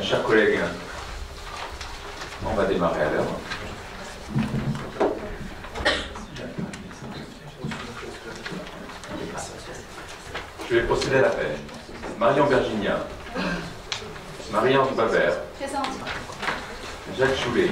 Chers collègues, on va démarrer à l'heure. Je vais procéder à l'appel. Marion Virginia, Marie-Ange Babert, Présente. Jacques Choulet,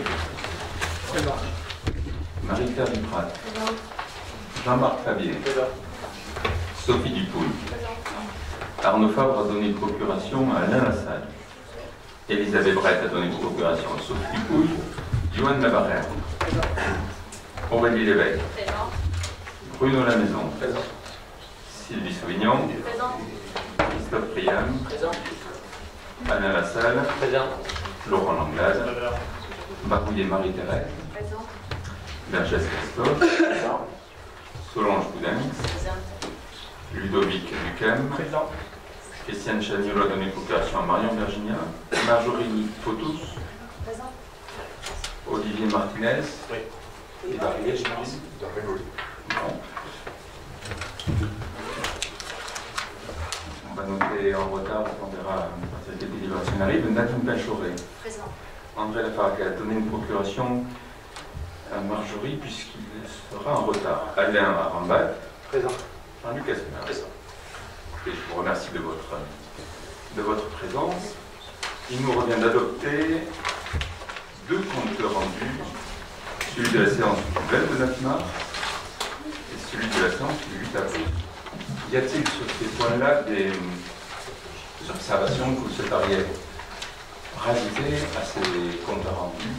Marie-Claire Duprat, Jean-Marc Fabier, Sophie Dupouille, Arnaud Fabre a donné une procuration à Alain Lassalle, Elisabeth Brett a donné une procuration à Sophie Dupouille, Johan Labarrère, Aurélie Lévesque, Bruno Lamaison, Sylvie Sauvignon, Christophe Priam, Alain Lassalle, Laurent Langlade, Barouillet Marie-Thérèse, Bergès Christophe, Solange Boudin, Ludovic Ducam, Christiane Chagnolo a donné procuration à Marion Virginia, Marjorie Fautus, Olivier Martinez, et Barillet, j'imagine. Bon. On va noter en retard, on verra à partir des délibérations arrivent. Nathan Pachoré. André Lafargue a donné une procuration à Marjorie puisqu'il sera en retard. Alain Arambat. Présent. Jean-Luc Asmer. Présent. Et je vous remercie de votre présence. Il nous revient d'adopter deux comptes rendus, celui de la séance du 29 mars et celui de la séance du 8 avril. Y a-t-il sur ces points-là des observations que vous souhaiteriez rajouter à ces comptes rendus?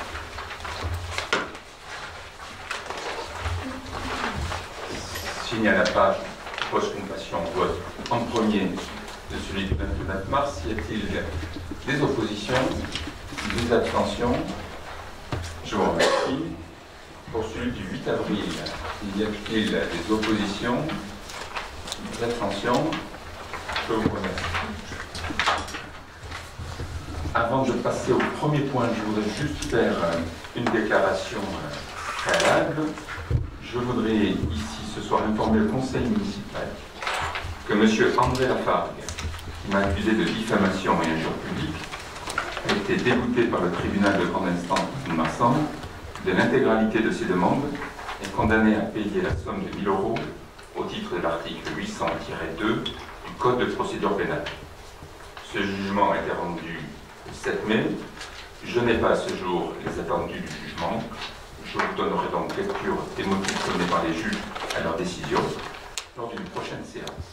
S'il n'y en a pas, je propose qu'on passe en vote en premier de celui du 29 mars. Y a-t-il des oppositions, des abstentions? Je vous remercie. Pour celui du 8 avril, y a-t-il des oppositions, des abstentions? Je vous remercie. Avant de passer au premier point, je voudrais juste faire une déclaration préalable. Je voudrais ici ce soir informer le conseil municipal que M. André Lafargue, qui m'a accusé de diffamation et injure publique, a été débouté par le tribunal de grande instance de Marsan de l'intégralité de ses demandes et condamné à payer la somme de 1 000 € au titre de l'article 800-2 du Code de procédure pénale. Ce jugement a été rendu le 7 mai. Je n'ai pas à ce jour les attendus du jugement. Je vous donnerai donc lecture des motifs donnés par les juges à leur décision lors d'une prochaine séance.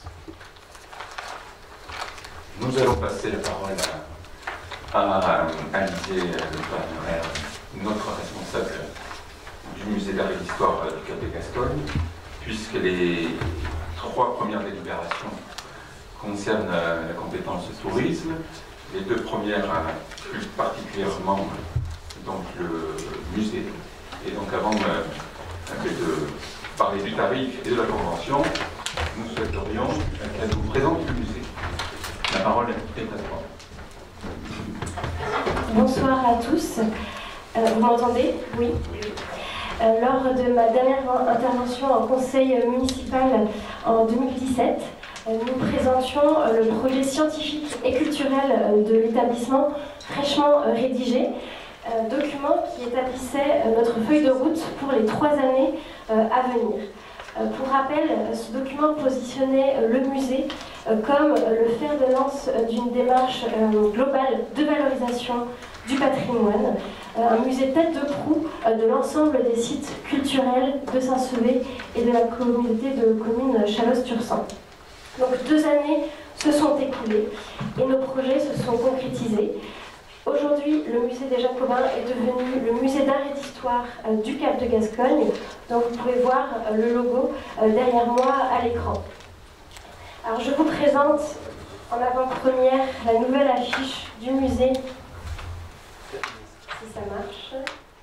Nous allons passer la parole à Alizé Lebrun, notre responsable du musée d'art et d'histoire du Cap de Gascogne, puisque les 3 premières délibérations concernent la compétence tourisme, les 2 premières plus particulièrement donc le musée. Et donc avant de parler du tarif et de la convention, nous souhaiterions qu'elle vous présente le musée. La parole est à toi. Bonsoir à tous. Vous m'entendez? Oui. Lors de ma dernière intervention en conseil municipal en 2017, nous présentions le projet scientifique et culturel de l'établissement fraîchement rédigé, document qui établissait notre feuille de route pour les 3 années à venir. Pour rappel, ce document positionnait le musée comme le fer de lance d'une démarche globale de valorisation du patrimoine, un musée tête de proue de l'ensemble des sites culturels de Saint-Sevé et de la communauté de communes Chalosse-Tursan. Donc 2 années se sont écoulées et nos projets se sont concrétisés. Aujourd'hui, le musée des Jacobins est devenu le musée d'art et d'histoire du Cap de Gascogne. Donc vous pouvez voir le logo derrière moi à l'écran. Alors je vous présente en avant-première la nouvelle affiche du musée. Si ça marche.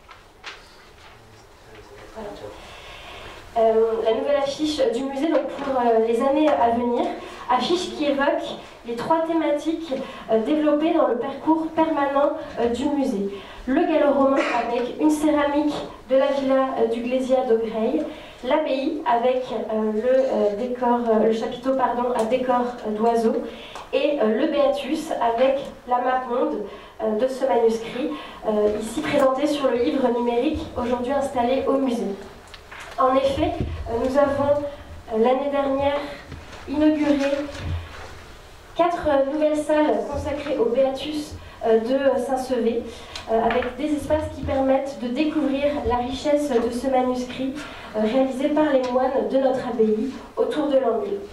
Voilà. La nouvelle affiche du musée donc pour les années à venir, affiche qui évoque les 3 thématiques développées dans le parcours permanent du musée. Le gallo-romain avec une céramique de la villa du Glésia d'Augreil, l'abbaye avec le chapiteau à décor d'oiseaux, et le Béatus avec la mappemonde de ce manuscrit, ici présenté sur le livre numérique, aujourd'hui installé au musée. En effet, nous avons l'année dernière inauguré 4 nouvelles salles consacrées au Béatus de Saint-Sevé, avec des espaces qui permettent de découvrir la richesse de ce manuscrit réalisé par les moines de notre abbaye autour de l'an 1000.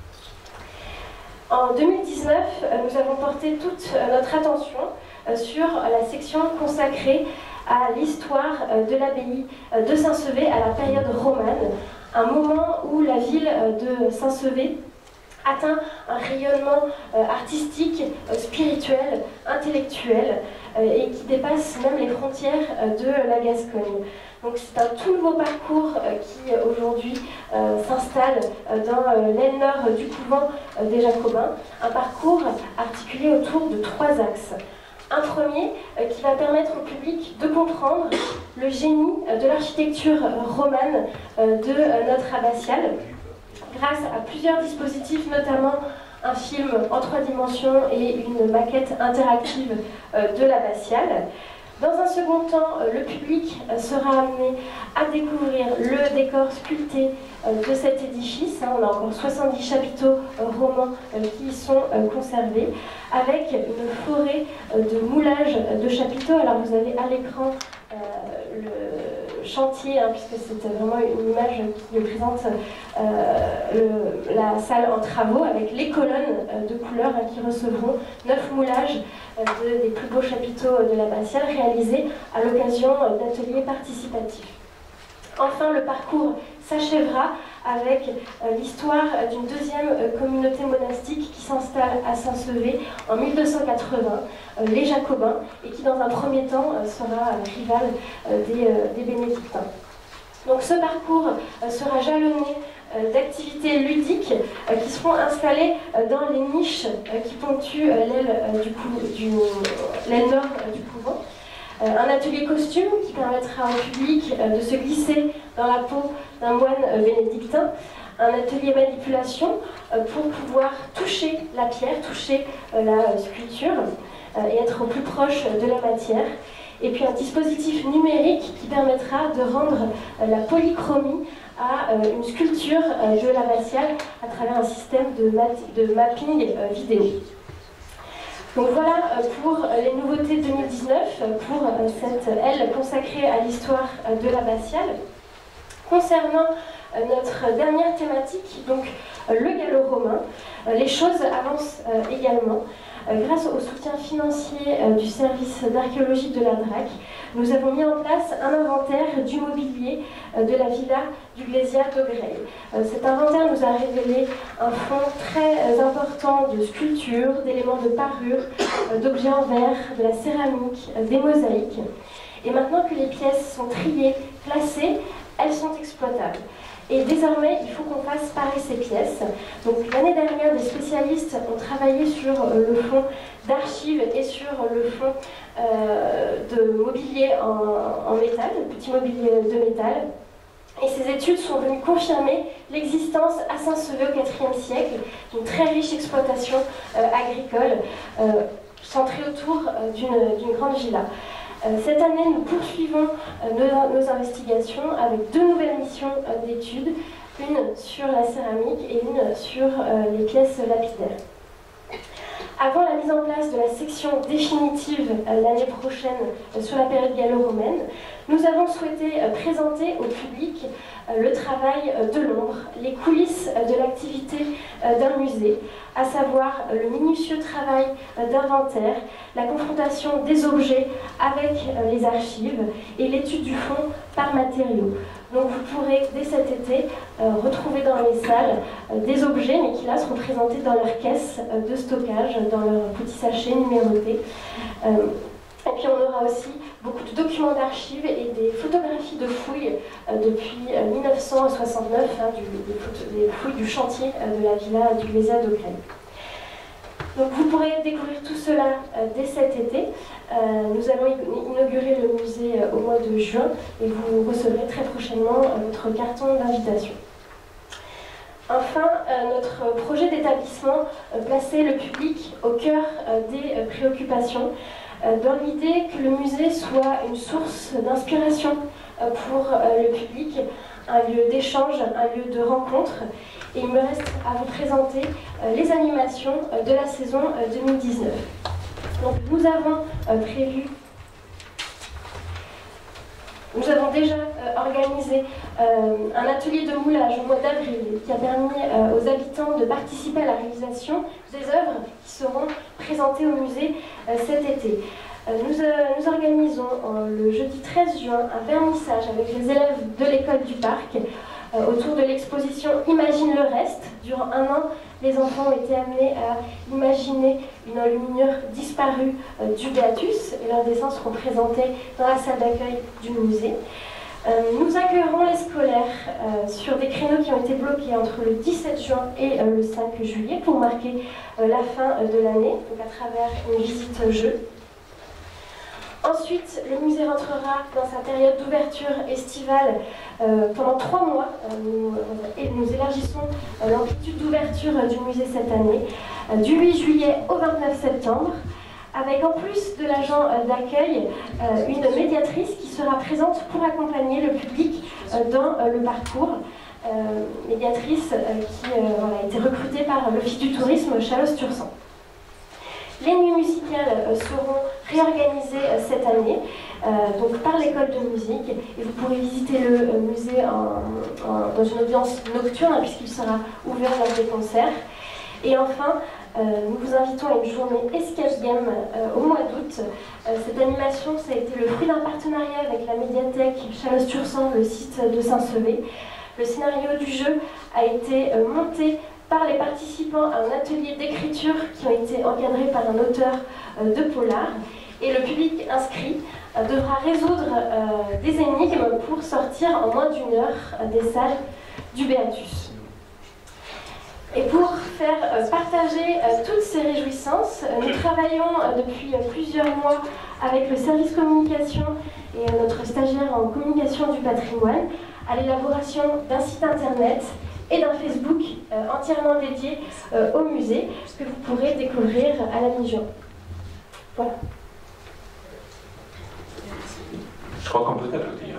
En 2019, nous avons porté toute notre attention sur la section consacrée à l'histoire de l'abbaye de Saint-Sevé à la période romane, un moment où la ville de Saint-Sevé atteint un rayonnement artistique, spirituel, intellectuel, et qui dépasse même les frontières de la Gascogne. Donc c'est un tout nouveau parcours qui aujourd'hui s'installe dans l'aile nord du couvent des Jacobins, un parcours articulé autour de 3 axes. Un premier qui va permettre au public de comprendre le génie de l'architecture romane de notre abbatiale, grâce à plusieurs dispositifs, notamment un film en 3 dimensions et une maquette interactive de l'abbatiale. Dans un second temps, le public sera amené à découvrir le décor sculpté de cet édifice. On a encore 70 chapiteaux romans qui y sont conservés, avec une forêt de moulage de chapiteaux. Alors vous avez à l'écran le chantier, puisque c'est vraiment une image qui présente la salle en travaux, avec les colonnes de couleurs qui recevront 9 moulages des plus beaux chapiteaux de l'abbatiale réalisés à l'occasion d'ateliers participatifs. Enfin, le parcours s'achèvera avec l'histoire d'une deuxième communauté monastique qui s'installe à Saint-Sevé en 1280, les Jacobins, et qui dans un premier temps sera rival des bénédictins. Donc ce parcours sera jalonné d'activités ludiques qui seront installées dans les niches qui ponctuent l'aile nord du couvent. Un atelier costume qui permettra au public de se glisser dans la peau d'un moine bénédictin. Un atelier manipulation pour pouvoir toucher la pierre, toucher la sculpture et être au plus proche de la matière. Et puis un dispositif numérique qui permettra de rendre la polychromie à une sculpture de l'abbatiale à travers un système de mapping vidéo. Donc voilà pour les nouveautés 2019, pour cette aile consacrée à l'histoire de l'abbatiale. Concernant notre dernière thématique, donc le gallo-romain, les choses avancent également. Grâce au soutien financier du service d'archéologie de la DRAC, nous avons mis en place un inventaire du mobilier de la villa du Glésia d'Augreil. Cet inventaire nous a révélé un fonds très important de sculptures, d'éléments de parure, d'objets en verre, de la céramique, des mosaïques. Et maintenant que les pièces sont triées, classées, elles sont exploitables. Et désormais, il faut qu'on fasse pareil ces pièces. Donc l'année dernière, des spécialistes ont travaillé sur le fonds d'archives et sur le fonds de mobilier en métal, de petit mobilier de métal. Et ces études sont venues confirmer l'existence à Saint-Sevé au IVe siècle d'une très riche exploitation agricole centrée autour d'une grande villa. Cette année, nous poursuivons nos investigations avec 2 nouvelles missions d'études, une sur la céramique et une sur les pièces lapidaires. Avant la mise en place de la section définitive l'année prochaine sur la période gallo-romaine, nous avons souhaité présenter au public le travail de l'ombre, les coulisses de l'activité d'un musée, à savoir le minutieux travail d'inventaire, la confrontation des objets avec les archives et l'étude du fond par matériaux. Donc vous pourrez dès cet été retrouver dans les salles des objets, mais qui là seront présentés dans leur caisse de stockage, dans leur petit sachet numéroté. Et puis on aura aussi beaucoup de documents d'archives et des photographies de fouilles depuis 1969, des fouilles du chantier de la villa du Glésia d'Augreil. Donc vous pourrez découvrir tout cela dès cet été. Nous allons inaugurer le musée au mois de juin et vous recevrez très prochainement votre carton d'invitation. Enfin, notre projet d'établissement plaçait le public au cœur des préoccupations, dans l'idée que le musée soit une source d'inspiration pour le public, un lieu d'échange, un lieu de rencontre. Et il me reste à vous présenter les animations de la saison 2019. Donc nous avons déjà organisé un atelier de moulage au mois d'avril qui a permis aux habitants de participer à la réalisation des œuvres qui seront présentées au musée cet été. Nous organisons le jeudi 13 juin un vernissage avec les élèves de l'école du parc autour de l'exposition Imagine le reste. Durant un an, les enfants ont été amenés à imaginer une enluminure disparue du Béatus et leurs dessins seront présentés dans la salle d'accueil du musée. Nous accueillerons les scolaires sur des créneaux qui ont été bloqués entre le 17 juin et le 5 juillet pour marquer la fin de l'année, donc à travers une visite jeu. Ensuite, le musée rentrera dans sa période d'ouverture estivale pendant 3 mois. Nous élargissons l'amplitude d'ouverture du musée cette année, du 8 juillet au 29 septembre, avec en plus de l'agent d'accueil, une médiatrice qui sera présente pour accompagner le public dans le parcours. Médiatrice qui a été recrutée par l'Office du tourisme Chalosse-Tursan. Les nuits musicales seront réorganisées cette année donc par l'école de musique et vous pourrez visiter le musée dans une ambiance nocturne puisqu'il sera ouvert lors des concerts. Et enfin, nous vous invitons à une journée escape game au mois d'août. Cette animation, ça a été le fruit d'un partenariat avec la médiathèque Chalosse-Tursan, le site de Saint-Sevé. Le scénario du jeu a été monté par les participants à un atelier d'écriture qui ont été encadrés par un auteur de polar. Et le public inscrit devra résoudre des énigmes pour sortir en moins d'1 heure des salles du Béatus. Et pour faire partager toutes ces réjouissances, nous travaillons depuis plusieurs mois avec le service communication et notre stagiaire en communication du patrimoine à l'élaboration d'un site internet et d'un Facebook entièrement dédié au musée, que vous pourrez découvrir à la mi-juin. Voilà. Je crois qu'on peut applaudir.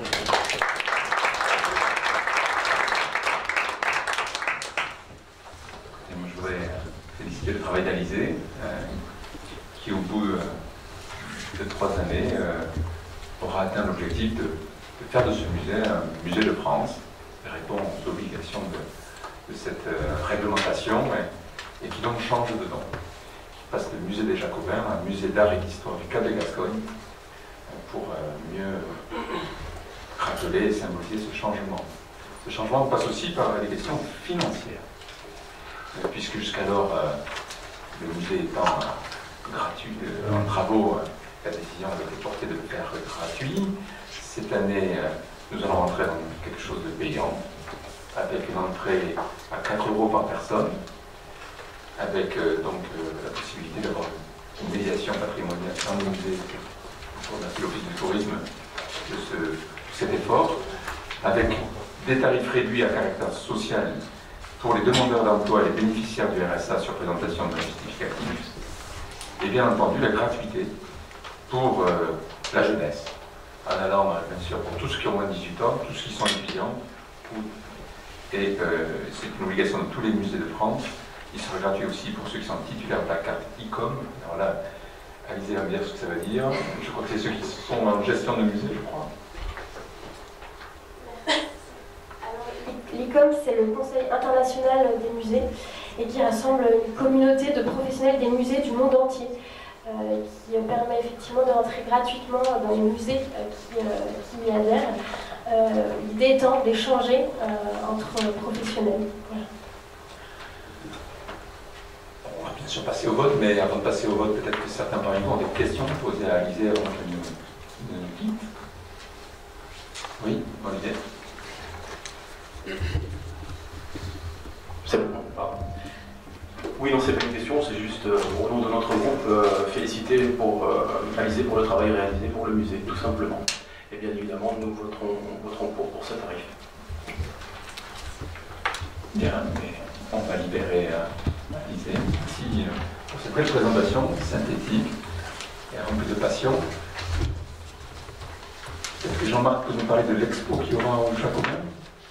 Et moi, je voudrais féliciter le travail d'Alizé, qui au bout de 3 années aura atteint l'objectif de faire de ce musée un musée de France, répond aux obligations de cette réglementation et qui donc change de nom. Qui passe le musée des Jacobins à un musée d'art et d'histoire du Cap de Gascogne pour mieux rappeler et symboliser ce changement. Ce changement passe aussi par les questions financières, puisque jusqu'alors le musée étant gratuit en travaux, la décision a été portée de le faire gratuit. Cette année, nous allons rentrer dans quelque chose de payant, avec une entrée à 4 € par personne, avec donc la possibilité d'avoir une médiation patrimoniale dans le musée. On remercie l'Office du tourisme de cet effort, avec des tarifs réduits à caractère social pour les demandeurs d'emploi et les bénéficiaires du RSA sur présentation d'un justificatif, et bien entendu la gratuité pour la jeunesse. En allant, bien sûr, pour tous ceux qui ont moins de 18 ans, tous ceux qui sont étudiants, et c'est une obligation de tous les musées de France. Il sera gratuit aussi pour ceux qui sont titulaires de la carte ICOM. Alors là, Alizé va me dire ce que ça veut dire. Je crois que c'est ceux qui sont en gestion de musée, je crois. L'ICOM, c'est le Conseil international des musées et qui rassemble une communauté de professionnels des musées du monde entier. Qui permet effectivement de rentrer gratuitement dans les musées qui y adhèrent. L'idée étant d'échanger entre professionnels. Voilà. On va bien sûr passer au vote, mais avant de passer au vote, peut-être que certains parmi vous ont des questions posées à Alizé avant que nous quitte. Oui, Olivier. C'est bon. Oui, non, c'est pas une question, c'est juste réalisé, pour le travail réalisé pour le musée, tout simplement. Et bien évidemment, nous voterons pour ce tarif. Bien, mais on va libérer Alizé. Merci pour cette belle présentation synthétique et remplie de passion. Est-ce que Jean-Marc peut nous parler de l'expo qu'il y aura au Jacobin?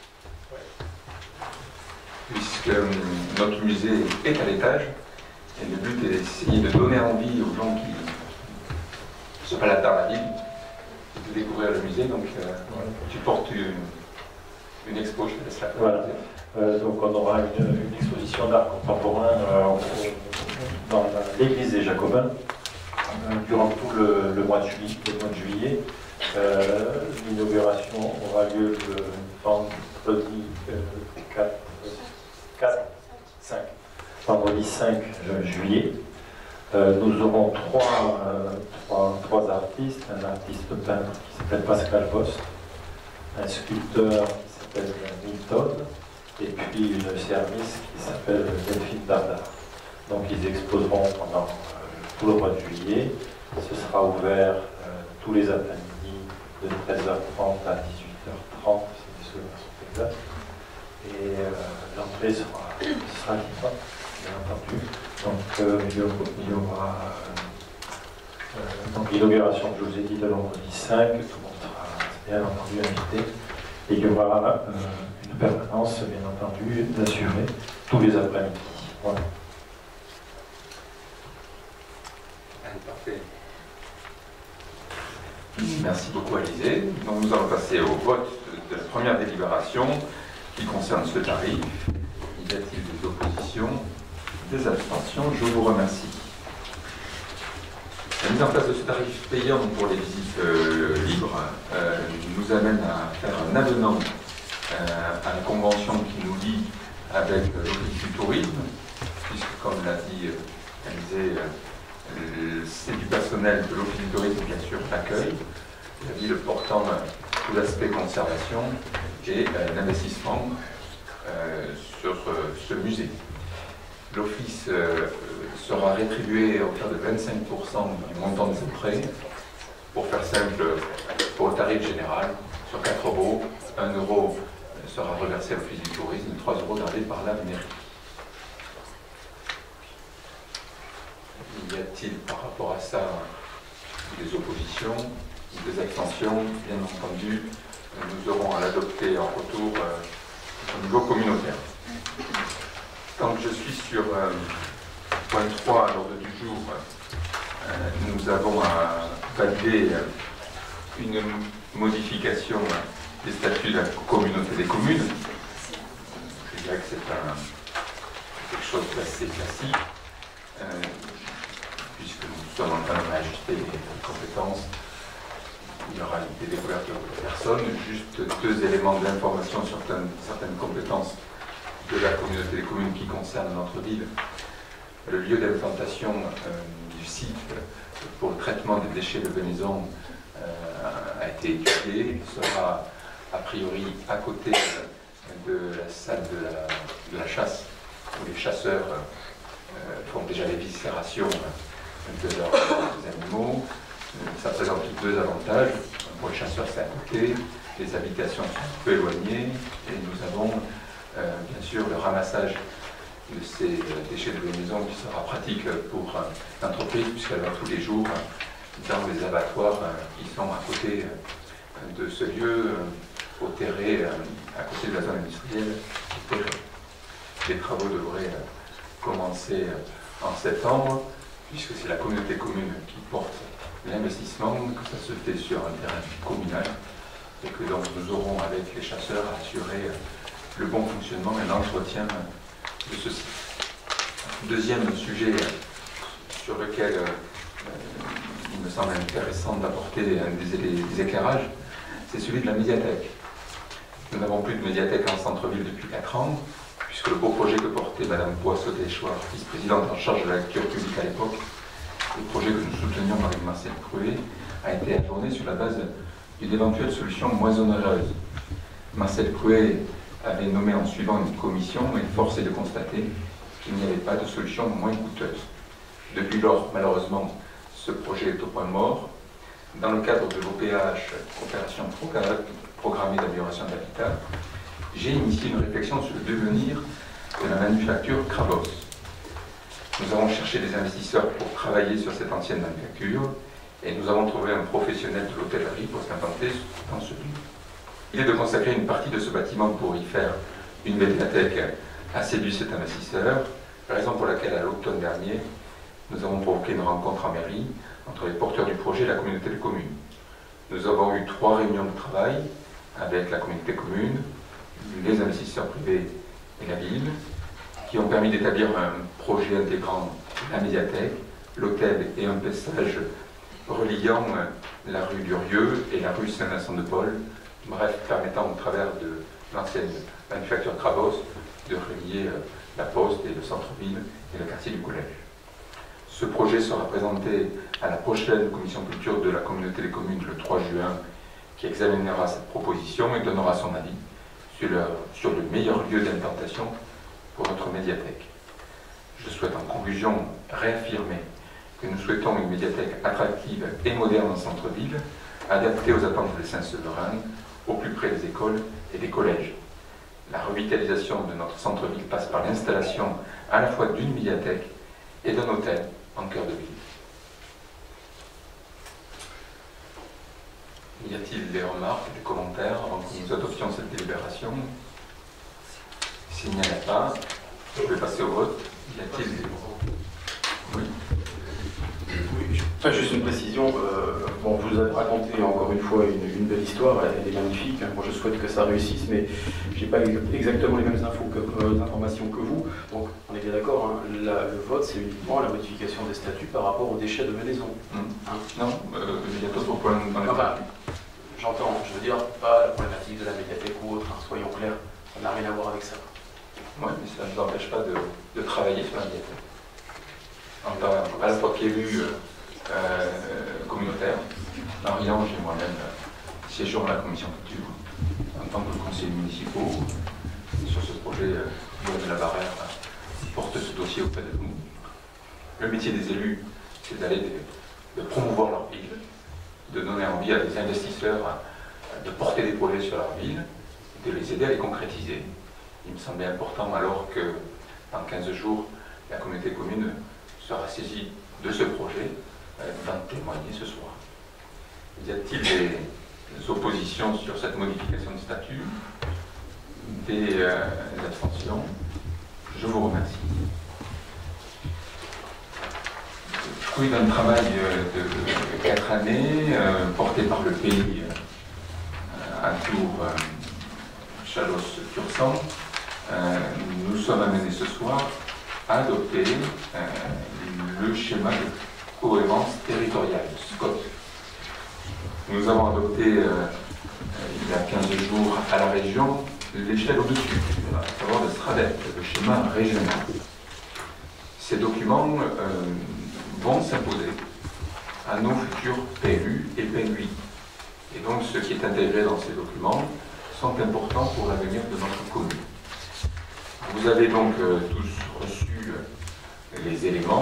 Puisque notre musée est à l'étage, et le but est d'essayer de donner envie aux gens qui se baladent dans la ville de découvrir le musée. Donc tu portes une expo, je te laisse la présenter. Voilà. Donc on aura une exposition d'art contemporain dans l'église des Jacobins durant tout le mois de juillet. L'inauguration aura lieu le vendredi 5 juillet. Nous aurons trois artistes, un artiste peintre qui s'appelle Pascal Post, un sculpteur qui s'appelle Milton, et puis une service qui s'appelle Delphine Dardard. Donc ils exposeront pendant tout le mois de juillet. Ce sera ouvert tous les après-midi de 13h30 à 18h30, si les souvenirs sont exacts. Et l'entrée sera libre, bien entendu. Donc il y aura l'inauguration que je vous ai dit de vendredi 5, tout le monde sera bien entendu invité. Et il y aura une permanence, bien entendu, d'assurer tous les après-midi. Voilà. Allez, parfait. Merci beaucoup, Alizé. Donc nous allons passer au vote de la première délibération qui concerne ce tarif. Y a-t-il des oppositions, des abstentions? Je vous remercie. La mise en place de ce tarif payant pour les visites libres nous amène à faire un avenant à la convention qui nous lie avec l'Office du tourisme, puisque, comme l'a dit Alizé, c'est du personnel de l'Office du tourisme, bien sûr, l'accueil, la ville portant tout l'aspect conservation et l'investissement sur ce musée. L'Office sera rétribué à hauteur de 25% du montant des entrées. Pour faire simple, pour le tarif général, sur 4 €, 1 € sera reversé à l'Office du tourisme, 3 € gardés par la mairie. Y a-t-il par rapport à ça des oppositions, des abstentions? Bien entendu, nous aurons à l'adopter en retour au niveau communautaire. Tant que je suis sur point 3 à l'ordre du jour, nous avons à valider une modification des statuts de la communauté des communes. Je dirais que c'est quelque chose d'assez classique, puisque nous sommes en train de réajuster les compétences. Il y aura des découvertes de personnes, juste 2 éléments d'information sur certaines compétences de la communauté des communes qui concernent notre ville. Le lieu d'implantation du site pour le traitement des déchets de Venaison a été étudié. Il sera a priori à côté de la salle de la chasse, où les chasseurs font déjà l'éviscération de leurs animaux. Ça présente 2 avantages. Pour les chasseurs, c'est à côté, les habitations sont un peu éloignées, et nous avons bien sûr le ramassage de ces déchets de maison qui sera pratique pour l'entreprise, puisqu'elle va tous les jours dans les abattoirs qui sont à côté de ce lieu, au terré, à côté de la zone industrielle. Les travaux devraient commencer en septembre, puisque c'est la communauté commune qui porte l'investissement, que ça se fait sur un terrain communal, et que donc nous aurons avec les chasseurs à assurer le bon fonctionnement et l'entretien de ce site. Deuxième sujet sur lequel il me semble intéressant d'apporter des éclairages, c'est celui de la médiathèque. Nous n'avons plus de médiathèque en centre-ville depuis 4 ans, puisque le beau projet que portait Mme Poissot-Deschouard, vice-présidente en charge de la lecture publique à l'époque, le projet que nous soutenions avec Marcel Crouet, a été ajourné sur la base d'une éventuelle solution moins onéreuse. Marcel Crouet avait nommé en suivant une commission, et force est de constater qu'il n'y avait pas de solution moins coûteuse. Depuis lors, malheureusement, ce projet est au point mort. Dans le cadre de l'OPH, Opération Programmée d'Amélioration de l'Habitat, j'ai initié une réflexion sur le devenir de la manufacture Krabos. Nous avons cherché des investisseurs pour travailler sur cette ancienne manufacture et nous avons trouvé un professionnel de l'hôtellerie pour s'implanter dans ce lieu. Il est de consacrer une partie de ce bâtiment pour y faire une médiathèque a séduit cet investisseur, raison pour laquelle à l'automne dernier, nous avons provoqué une rencontre en mairie entre les porteurs du projet et la communauté de communes. Nous avons eu 3 réunions de travail avec la communauté commune, les investisseurs privés et la ville, qui ont permis d'établir un projet intégrant la médiathèque, l'hôtel et un passage reliant la rue du Rieu et la rue Saint-Vincent-de-Paul, bref, permettant au travers de l'ancienne manufacture Krabos de relier la poste et le centre-ville et le quartier du collège. Ce projet sera présenté à la prochaine commission culture de la communauté des communes le 3 juin, qui examinera cette proposition et donnera son avis sur le meilleur lieu d'implantation pour notre médiathèque. Je souhaite en conclusion réaffirmer que nous souhaitons une médiathèque attractive et moderne en centre-ville, adaptée aux attentes des Saint-Séverin, au plus près des écoles et des collèges. La revitalisation de notre centre-ville passe par l'installation à la fois d'une médiathèque et d'un hôtel en cœur de ville. Y a-t-il des remarques, des commentaires avant que nous adoptions cette délibération? S'il n'y en a pas, je vais passer au vote. Y a-t-il des... Oui. Oui, enfin, juste une précision. Bon, je vous ai raconté encore une fois une belle histoire, elle est magnifique. Moi, je souhaite que ça réussisse, mais je n'ai pas exactement les mêmes informations que vous. Donc, on est bien d'accord, hein, le vote, c'est uniquement la modification des statuts par rapport aux déchets de Venaison. Hein. Non, il y a d'autres points dans les enfin, j'entends, je veux dire, pas la problématique de la médiathèque ou autre, hein, soyons clairs, ça n'a rien à voir avec ça. Oui, mais ça ne nous empêche pas de travailler sur la médiathèque. À la fois qu'élu communautaire, Marie-Ange et moi-même siégeons à la commission culture en tant que conseillers municipaux sur ce projet. Guillaume de la Barrère porte ce dossier auprès de nous. Le métier des élus, c'est d'aller de promouvoir leur ville, de donner envie à des investisseurs de porter des projets sur leur ville, de les aider à les concrétiser. Il me semblait important, alors que dans 15 jours, la communauté commune sera saisie de ce projet, d'en témoigner ce soir. Y a-t-il des oppositions sur cette modification de statut? Des abstentions? Je vous remercie. Fruit d'un travail de 4 années, porté par le pays à Tours, Chalos-Tursan, nous sommes amenés ce soir à adopter le schéma de cohérence territoriale, SCOT. Nous avons adopté il y a 15 jours à la région l'échelle au-dessus, à savoir le SRADET, le schéma régional. Ces documents vont s'imposer à nos futurs PLU et PLUI. Et donc ce qui est intégré dans ces documents sont importants pour l'avenir de notre commune. Vous avez donc tous reçu les éléments.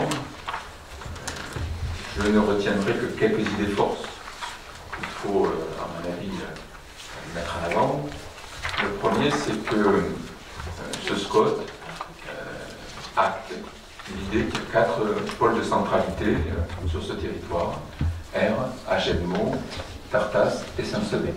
Je ne retiendrai que quelques idées forces qu'il faut, à mon avis, mettre en avant. Le premier, c'est que ce SCOT acte l'idée qu'il y a 4 pôles de centralité sur ce territoire, R, Agenmo, Tartas et Saint-Sevé.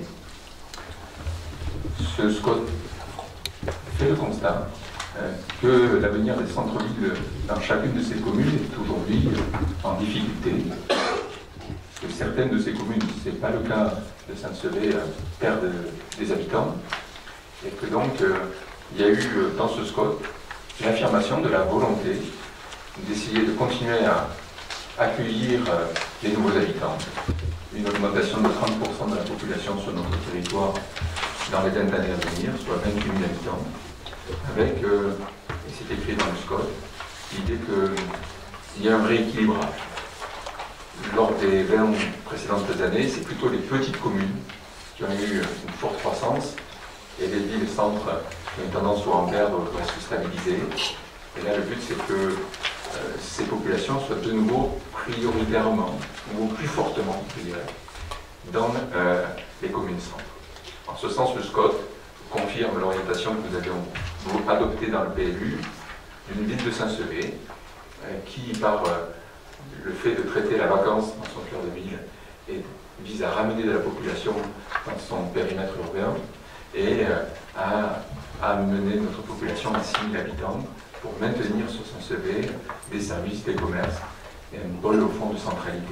Ce SCOT fait le constat que l'avenir des centres-villes dans chacune de ces communes est aujourd'hui en difficulté. Que certaines de ces communes, ce n'est pas le cas de Saint-Sevé, perdent des habitants. Et que donc, il y a eu dans ce SCOT l'affirmation de la volonté d'essayer de continuer à accueillir les nouveaux habitants. Une augmentation de 30% de la population sur notre territoire dans les 20 années à venir, soit 28 000 habitants, avec, et c'est écrit dans le SCOT, l'idée qu'il y a un rééquilibrage. Lors des 20 précédentes années, c'est plutôt les petites communes qui ont eu une forte croissance et les villes-centres qui ont une tendance soit à en perdre ou à se stabiliser. Et là, le but, c'est que ces populations soient de nouveau prioritairement, ou plus fortement, je dirais, dans les communes centres. En ce sens, le SCOT confirme l'orientation que nous avions adoptée dans le PLU d'une ville de Saint-Sevé qui, par le fait de traiter la vacance dans son cœur de ville, vise à ramener de la population dans son périmètre urbain et à amener notre population à 6 000 habitants pour maintenir sur Saint-Sevé des services, des commerces et un pôle au fond de centralité.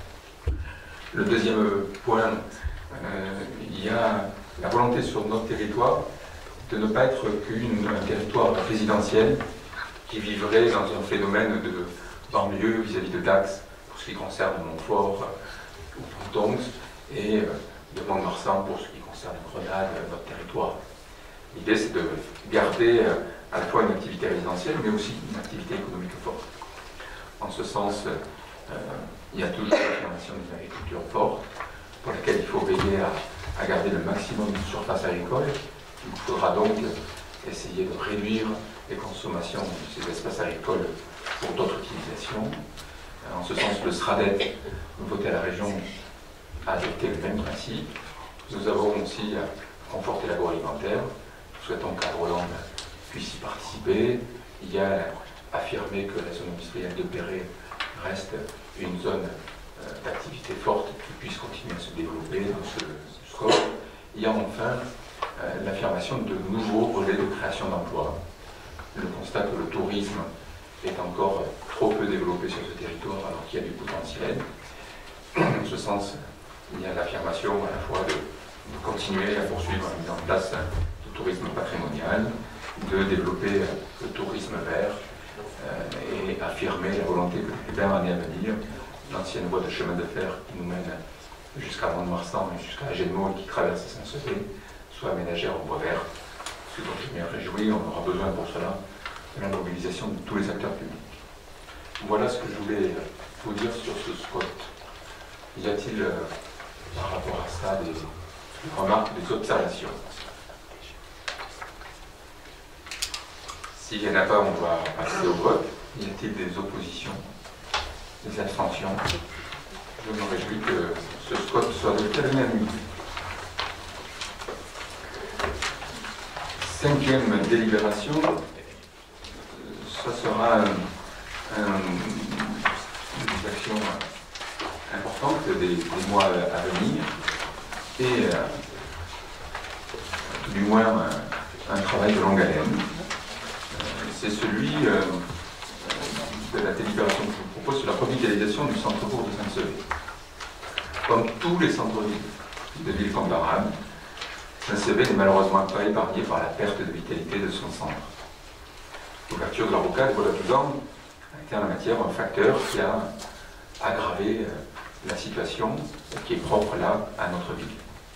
Le deuxième point, il y a la volonté sur notre territoire de ne pas être qu'un territoire résidentiel qui vivrait dans un phénomène de banlieue vis-à-vis de Dax, pour ce qui concerne Montfort ou Pontonx, et de Mont-de-Marsan pour ce qui concerne Grenade, notre territoire. L'idée, c'est de garder à la fois une activité résidentielle, mais aussi une activité économique forte. En ce sens, il y a toujours l'affirmation d'une agriculture forte, pour laquelle il faut veiller à garder le maximum de surface agricole. Il faudra donc essayer de réduire les consommations de ces espaces agricoles pour d'autres utilisations. En ce sens, le SRADET, voté à la région, a adopté le même principe. Nous avons aussi conforté l'agroalimentaire. Nous souhaitons qu'Agroland puisse y participer. Il y a affirmé que la zone industrielle de Perret reste une zone d'activité forte qui puisse continuer à se développer dans ce scope. Il y a enfin l'affirmation de nouveaux relais de création d'emplois. Le constat que le tourisme est encore trop peu développé sur ce territoire alors qu'il y a du potentiel. En ce sens, il y a l'affirmation à la fois de continuer à poursuivre la mise en place du tourisme patrimonial, de développer le tourisme vert et affirmer la volonté que les 20 années à venir, l'ancienne voie de chemin de fer qui nous mène jusqu'à Mont-de-Marsan et jusqu'à Agenmo et qui traverse Saint-Sevé soit aménagée en voie verte. Ce dont je me réjouis, on aura besoin pour cela de la mobilisation de tous les acteurs publics. Voilà ce que je voulais vous dire sur ce spot. Y a-t-il par rapport à ça des remarques, des observations? S'il n'y en a pas, on va passer au vote. Y a-t-il des oppositions, des abstentions? Je me réjouis que ce spot soit de telle unanimité. 5e délibération, ça sera une action importante des mois à venir et tout du moins un travail de longue haleine. C'est celui de la délibération que je vous propose sur la revitalisation du centre-bourg de Saint-Sevé. Comme tous les centres-villes de villes comparables, Saint-Sevé n'est malheureusement pas épargné par la perte de vitalité de son centre. L'ouverture de la rocade, voilà 12 ans, a été en la matière un facteur qui a aggravé la situation qui est propre là à notre ville.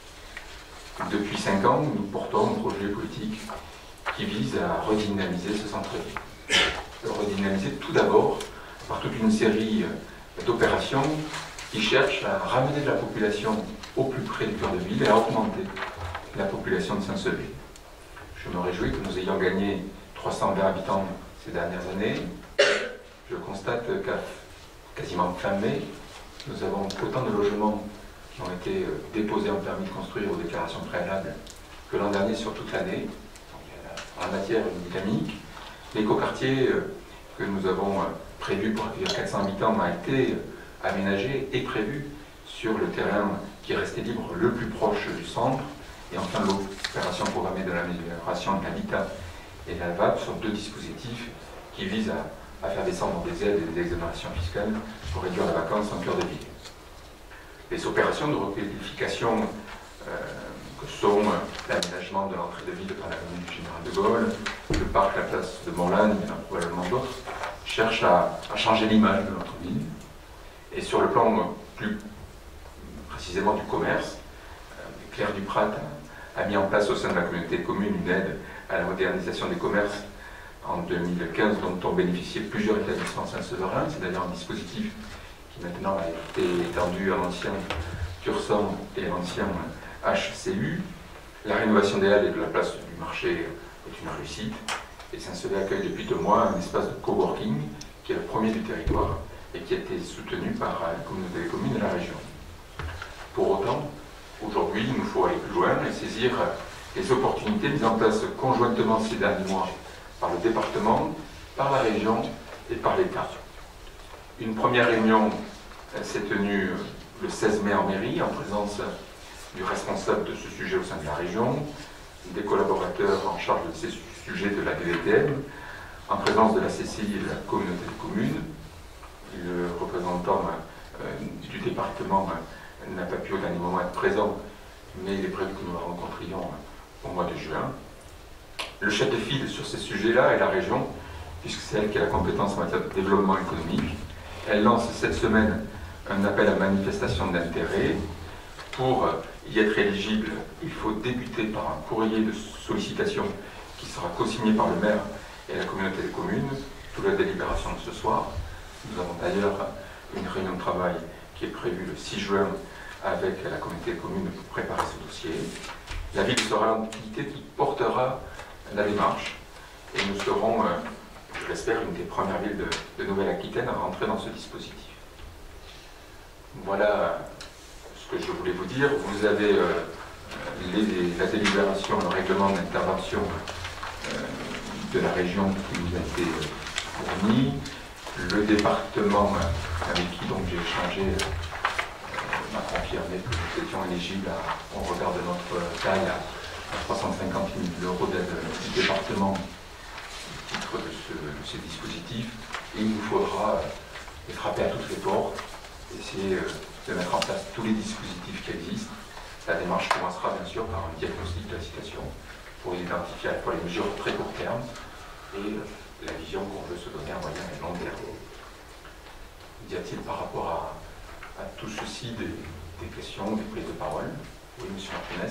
Depuis 5 ans, nous portons un projet politique qui vise à redynamiser ce centre-ville. Le redynamiser tout d'abord par toute une série d'opérations qui cherchent à ramener de la population au plus près du cœur de ville et à augmenter la population de Saint-Sevé. Je me réjouis que nous ayons gagné 320 habitants ces dernières années. Je constate qu'à quasiment fin mai, nous avons autant de logements qui ont été déposés en permis de construire aux déclarations préalables que l'an dernier sur toute l'année. En matière une dynamique, l'écoquartier que nous avons prévu pour accueillir 400 habitants a été aménagé et prévu sur le terrain qui est resté libre le plus proche du centre. Et enfin, l'opération programmée de l'amélioration de l'habitat et de la VAP sont 2 dispositifs qui visent à faire descendre des aides et des exonérations fiscales pour réduire la vacance en cœur de ville. Les opérations de requalification que sont l'aménagement de l'entrée de ville par la commune du Général de Gaulle, le parc, la place de Morlagne, il y en a probablement d'autres, cherchent à changer l'image de notre ville. Et sur le plan plus précisément du commerce, Claire Duprat a mis en place au sein de la communauté de communes une aide à la modernisation des commerces en 2015 dont ont bénéficié plusieurs établissements saint-séverins. C'est d'ailleurs un dispositif qui maintenant a été étendu à l'ancien Tursan et à l'ancien HCU. La rénovation des halles et de la place du marché est une réussite et Saint-Sevé accueille depuis 2 mois un espace de coworking qui est le premier du territoire et qui a été soutenu par la communauté des communes et la région. Pour autant, aujourd'hui, il nous faut aller plus loin et saisir les opportunités mises en place conjointement ces derniers mois par le département, par la région et par l'État. Une première réunion s'est tenue le 16 mai en mairie, en présence du responsable de ce sujet au sein de la région, des collaborateurs en charge de ces sujets de la DDTM, en présence de la CCI et de la communauté de communes. Le représentant du département n'a pas pu au dernier moment être présent, mais il est prévu que nous le rencontrions au mois de juin. Le chef de file sur ces sujets-là est la région, puisque c'est elle qui a la compétence en matière de développement économique. Elle lance cette semaine un appel à manifestation d'intérêt. Pour y être éligible, il faut débuter par un courrier de sollicitation qui sera co-signé par le maire et la communauté des communes, sous la délibération de ce soir. Nous avons d'ailleurs une réunion de travail qui est prévue le 6 juin avec la communauté des communes pour préparer ce dossier. La ville sera l'entité qui portera la démarche et nous serons, je l'espère, une des premières villes de Nouvelle-Aquitaine à rentrer dans ce dispositif. Voilà ce que je voulais vous dire. Vous avez la délibération, le règlement d'intervention de la région qui vous a été fourni. Le département avec qui donc j'ai échangé m'a confirmé que nous étions éligibles au regard de notre taille à 350 000 € d'aide du département au titre de ces dispositifs. Et il nous faudra frapper à toutes les portes, essayer de mettre en place tous les dispositifs qui existent. La démarche commencera bien sûr par un diagnostic de la situation pour identifier à la fois les mesures très court terme et la vision qu'on veut se donner à moyen et long terme. Y a-t-il par rapport à tout ceci des questions, des prises de parole? Oui, M. Martinez.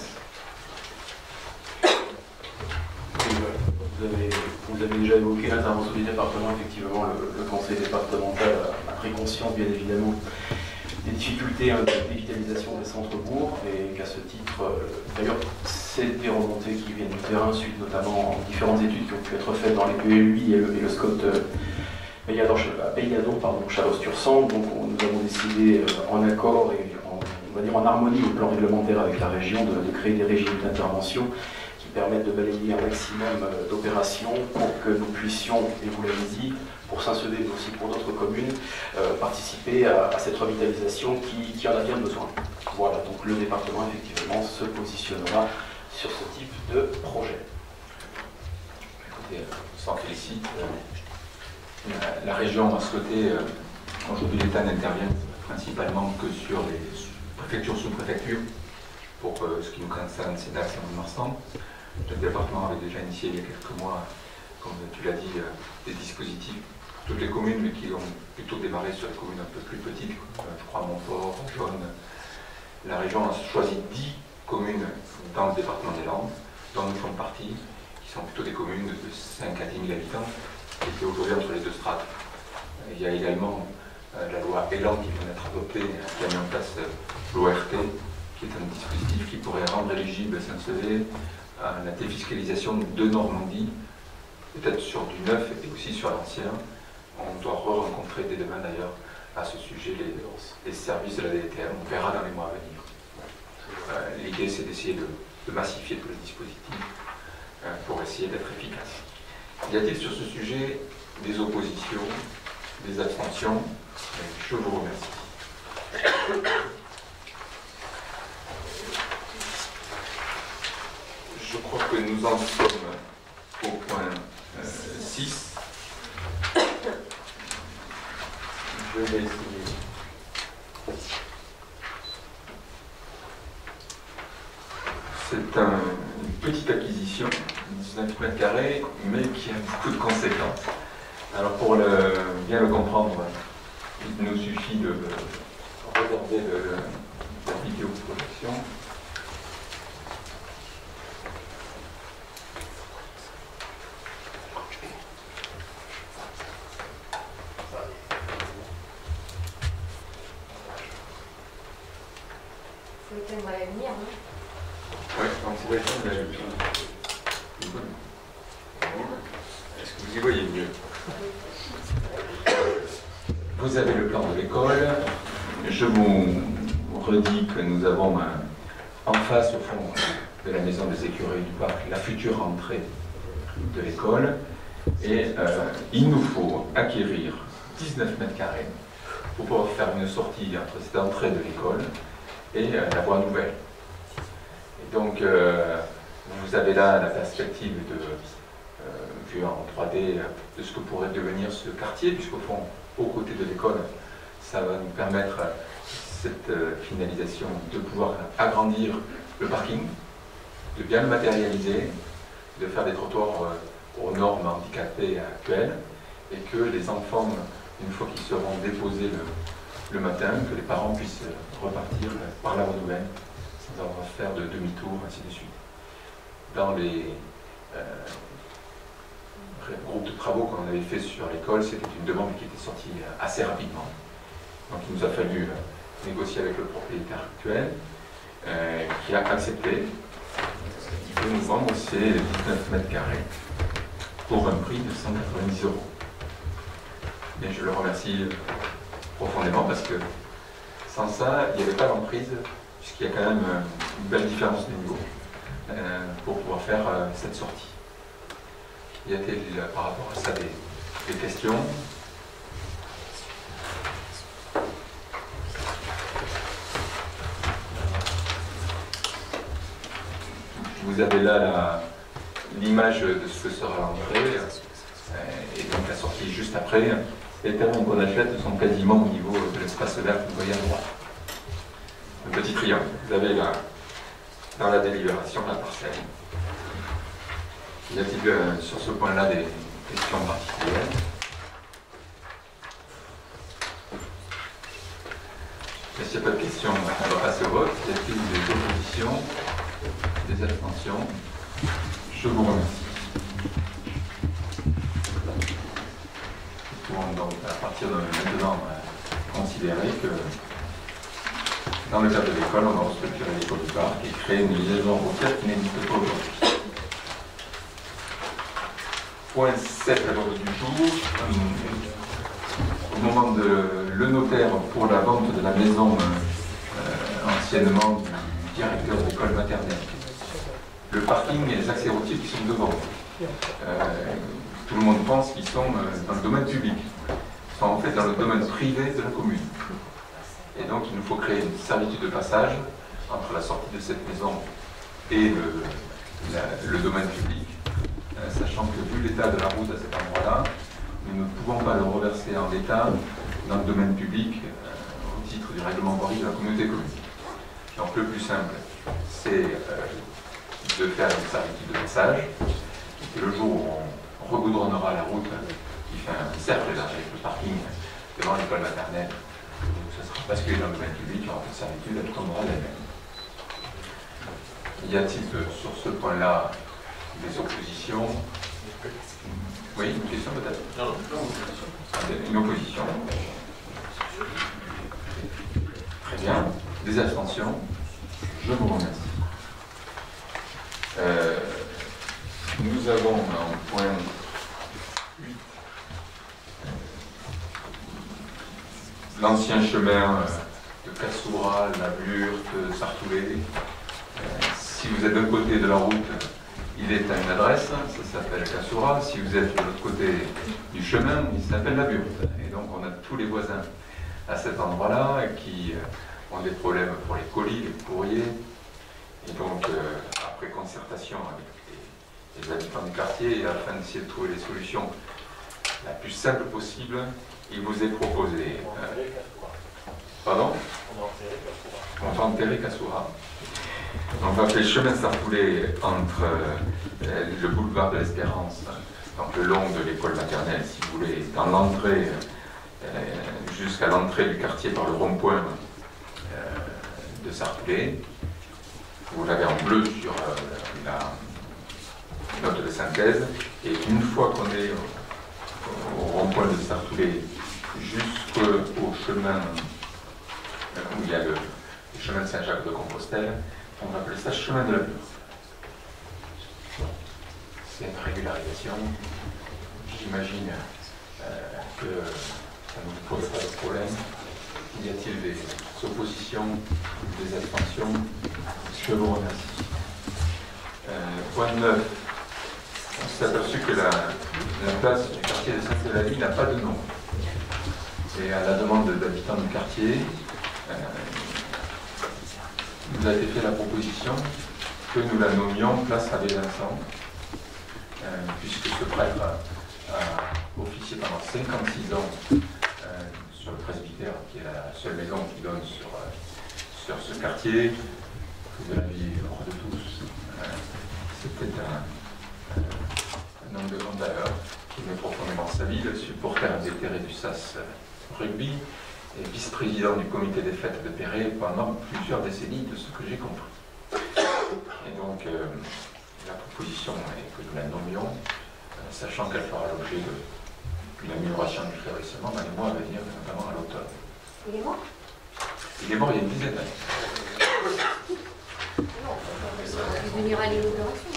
Vous avez déjà évoqué l'intervention du département. Effectivement, le conseil départemental a pris conscience, bien évidemment, des difficultés de digitalisation des centres-bourgs et qu'à ce titre, d'ailleurs, c'est des remontées qui viennent du terrain, suite notamment aux différentes études qui ont pu être faites dans les PLUI et le SCOT Payadon, Chalos-Tursan. Donc nous avons décidé en accord et on va dire en harmonie au plan réglementaire avec la région de créer des régimes d'intervention qui permettent de balayer un maximum d'opérations pour que nous puissions, et vous l'avez dit, pour Saint-Sevé mais aussi pour d'autres communes, participer à cette revitalisation qui en a bien besoin. Voilà, donc le département effectivement se positionnera sur ce type de projet. Écoutez, on s'en félicite. La région a souhaité, aujourd'hui l'État n'intervient principalement que sur les préfectures, sous-préfectures, pour ce qui nous concerne, c'est Dax et Mont-de-Marsan. Le département avait déjà initié il y a quelques mois, comme tu l'as dit, des dispositifs pour toutes les communes, mais qui ont plutôt démarré sur les communes un peu plus petites, je crois Montfort, Jaune. La région a choisi 10 communes dans le département des Landes, dont nous faisons partie, qui sont plutôt des communes de 5 à 10 000 habitants, qui étaient aujourd'hui entre les deux strates. Il y a également la loi Elan qui vient d'être adoptée, qui a mis en place l'ORT, qui est un dispositif qui pourrait rendre éligible à Saint-Sevé à la défiscalisation de Normandie, peut-être sur du neuf et aussi sur l'ancien. On doit rencontrer dès demain d'ailleurs à ce sujet les services de la DDTM. On verra dans les mois à venir. L'idée c'est d'essayer de massifier tous les dispositifs pour essayer d'être efficace. Y a-t-il sur ce sujet des oppositions, des abstentions? Je vous remercie. Je crois que nous en sommes au point 6. Je vais essayer. C'est une petite acquisition, 19 mètres carrés, mais qui a beaucoup de conséquences. Alors pour bien le comprendre, il nous suffit de regarder la vidéo projection. C'est le thème à l'avenir, non? Oui, donc c'est la chaîne de la lutte. Est-ce que vous y voyez mieux? Vous avez le plan de l'école. Je vous redis que nous avons en face, au fond de la maison des écureuils du parc, la future entrée de l'école. Et il nous faut acquérir 19 mètres carrés pour pouvoir faire une sortie entre cette entrée de l'école et la voie nouvelle. Et donc, vous avez là la perspective vue en 3D de ce que pourrait devenir ce quartier, puisqu'au fond, aux côtés de l'école, ça va nous permettre, cette finalisation, de pouvoir agrandir le parking, de bien le matérialiser, de faire des trottoirs aux normes handicapées actuelles, et que les enfants, une fois qu'ils seront déposés le matin, que les parents puissent repartir par la voie nouvelle, sans avoir à faire de demi-tour, ainsi de suite. Dans les groupes de travaux qu'on avait fait sur l'école, c'était une demande qui était sortie assez rapidement. Donc il nous a fallu négocier avec le propriétaire actuel, qui a accepté de nous vendre ces 19 mètres carrés pour un prix de 190 €. Et je le remercie profondément parce que sans ça, il n'y avait pas d'emprise, puisqu'il y a quand même une belle différence de niveau pour pouvoir faire cette sortie. Y a-t-il par rapport à ça des questions? Vous avez là l'image de ce que sera l'entrée et donc la sortie juste après. Les terrains qu'on achète sont quasiment au niveau de l'espace vert que vous voyez à droite. Un petit triangle. Vous avez là, dans la délibération, la parcelle. Y a-t-il sur ce point-là des questions particulières? Mais s'il n'y a pas de questions, on va passer au vote. Y a-t-il des oppositions, des abstentions? Je vous remercie. Nous pouvons donc à partir de maintenant considérer que dans le cadre de l'école, on va restructurer l'école du parc et créer une liaison routière qui n'existe pas aujourd'hui. Point 7 à l'ordre du jour. Au moment de le notaire pour la vente de la maison anciennement du directeur de l'école maternelle. Le parking et les accès routiers qui sont devant. Tout le monde pense qu'ils sont dans le domaine public. Ils sont en fait dans le domaine privé de la commune. Et donc il nous faut créer une servitude de passage entre la sortie de cette maison et le domaine public, sachant que vu l'état de la route à cet endroit-là, nous ne pouvons pas le reverser en l'état dans le domaine public au titre du règlement voirie de la communauté commune. Donc le plus simple, c'est de faire une servitude de passage, et le jour où on regoudronnera la route qui fait un cercle élargi avec le parking devant l'école maternelle, où ça sera basculé dans le domaine public, il y aura une servitude, elle tombera d'elle-même. Y a-t-il sur ce point-là des oppositions? Oui, une question peut-être? Non. Une opposition. Très bien. Des abstentions? Je vous remercie. Nous avons un point 8. L'ancien chemin de Cassoura, la Burte, Sartoulet. Si vous êtes d'un côté de la route, il est à une adresse, ça s'appelle Cassoura. Si vous êtes de l'autre côté du chemin, il s'appelle la Burte. Et donc on a tous les voisins à cet endroit-là qui ont des problèmes pour les colis, les courriers. Et donc, après concertation avec les habitants du quartier, et afin d'essayer de trouver les solutions la plus simple possible, il vous est proposé... pardon? On va enterrer Cassoura. On va faire le chemin de Sartoulet entre le boulevard de l'Espérance, donc le long de l'école maternelle, si vous voulez, dans l'entrée, jusqu'à l'entrée du quartier par le rond-point de Sartoulet. Vous l'avez en bleu sur la note de synthèse. Et une fois qu'on est au rond-point de Sartoulet jusqu'au chemin où il y a le chemin de Saint-Jacques-de-Compostelle, on va appeler ça chemin de la Burte. C'est une régularisation. J'imagine que Ça ne nous pose pas de problème. Y a-t-il des oppositions, des abstentions? Je vous remercie. Point 9. On s'est aperçu que la place du quartier de Sainte-Eulalie n'a pas de nom. Et à la demande d'habitants du quartier, il nous a été fait la proposition que nous la nommions place Abbé Vincent, puisque ce prêtre a officié pendant 56 ans sur le presbytère, qui est la seule maison qui donne sur ce quartier, de la vie hors de tous. C'était un homme de grande valeur qui aimait profondément sa ville, supporter déterré du SAS rugby et vice-président du comité des fêtes de Perret pendant plusieurs décennies, de ce que j'ai compris. Et donc, la proposition est que nous la nommions, sachant qu'elle fera l'objet d'une amélioration du florissement dans les mois à venir, notamment à l'automne. Il est mort? Il est mort il y a une dizaine d'années. Il venir à l'inauguration.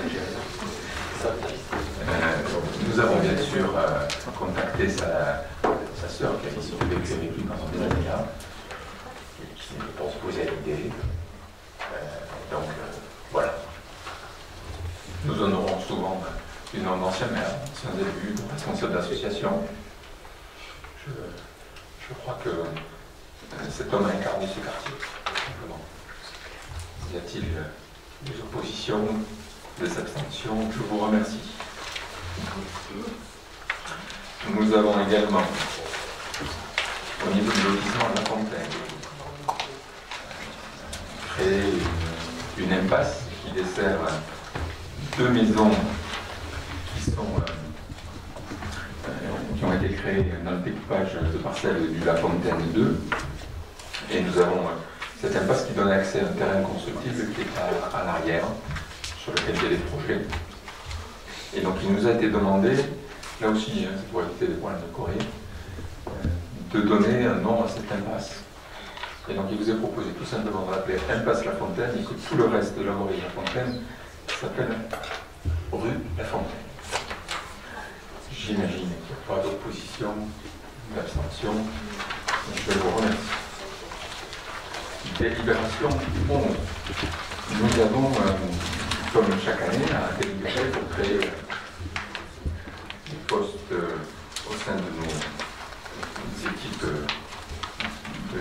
Nous avons bien sûr contacté sa sœur qui a vécu avec lui pendant des années là, et qui s'est opposée à l'idée. Donc voilà. Nous honorons souvent du nom d'ancien maire, anciens élus, responsables d'associations. Je crois que cet homme a incarné ce quartier, simplement. Y a-t-il des oppositions, des abstentions? Je vous remercie. Nous avons également, au niveau du lotissement de la Fontaine, créé une impasse qui dessert deux maisons qui ont été créées dans le découpage de parcelles du La Fontaine 2. Et nous avons cette impasse qui donne accès à un terrain constructible qui est à l'arrière, sur lequel il y a des projets. Et donc il nous a été demandé, là aussi, c'est pour éviter des problèmes de Corée, de donner un nom à cette impasse. Et donc il vous est proposé tout simplement de l'appeler Impasse La Fontaine, et que tout le reste de la voirie La Fontaine s'appelle rue La Fontaine. J'imagine qu'il n'y a pas d'opposition, d'abstention. Je vous remercie. Délibération 11. Nous avons, comme chaque année, à délibérer pour créer des postes au sein de nos équipes de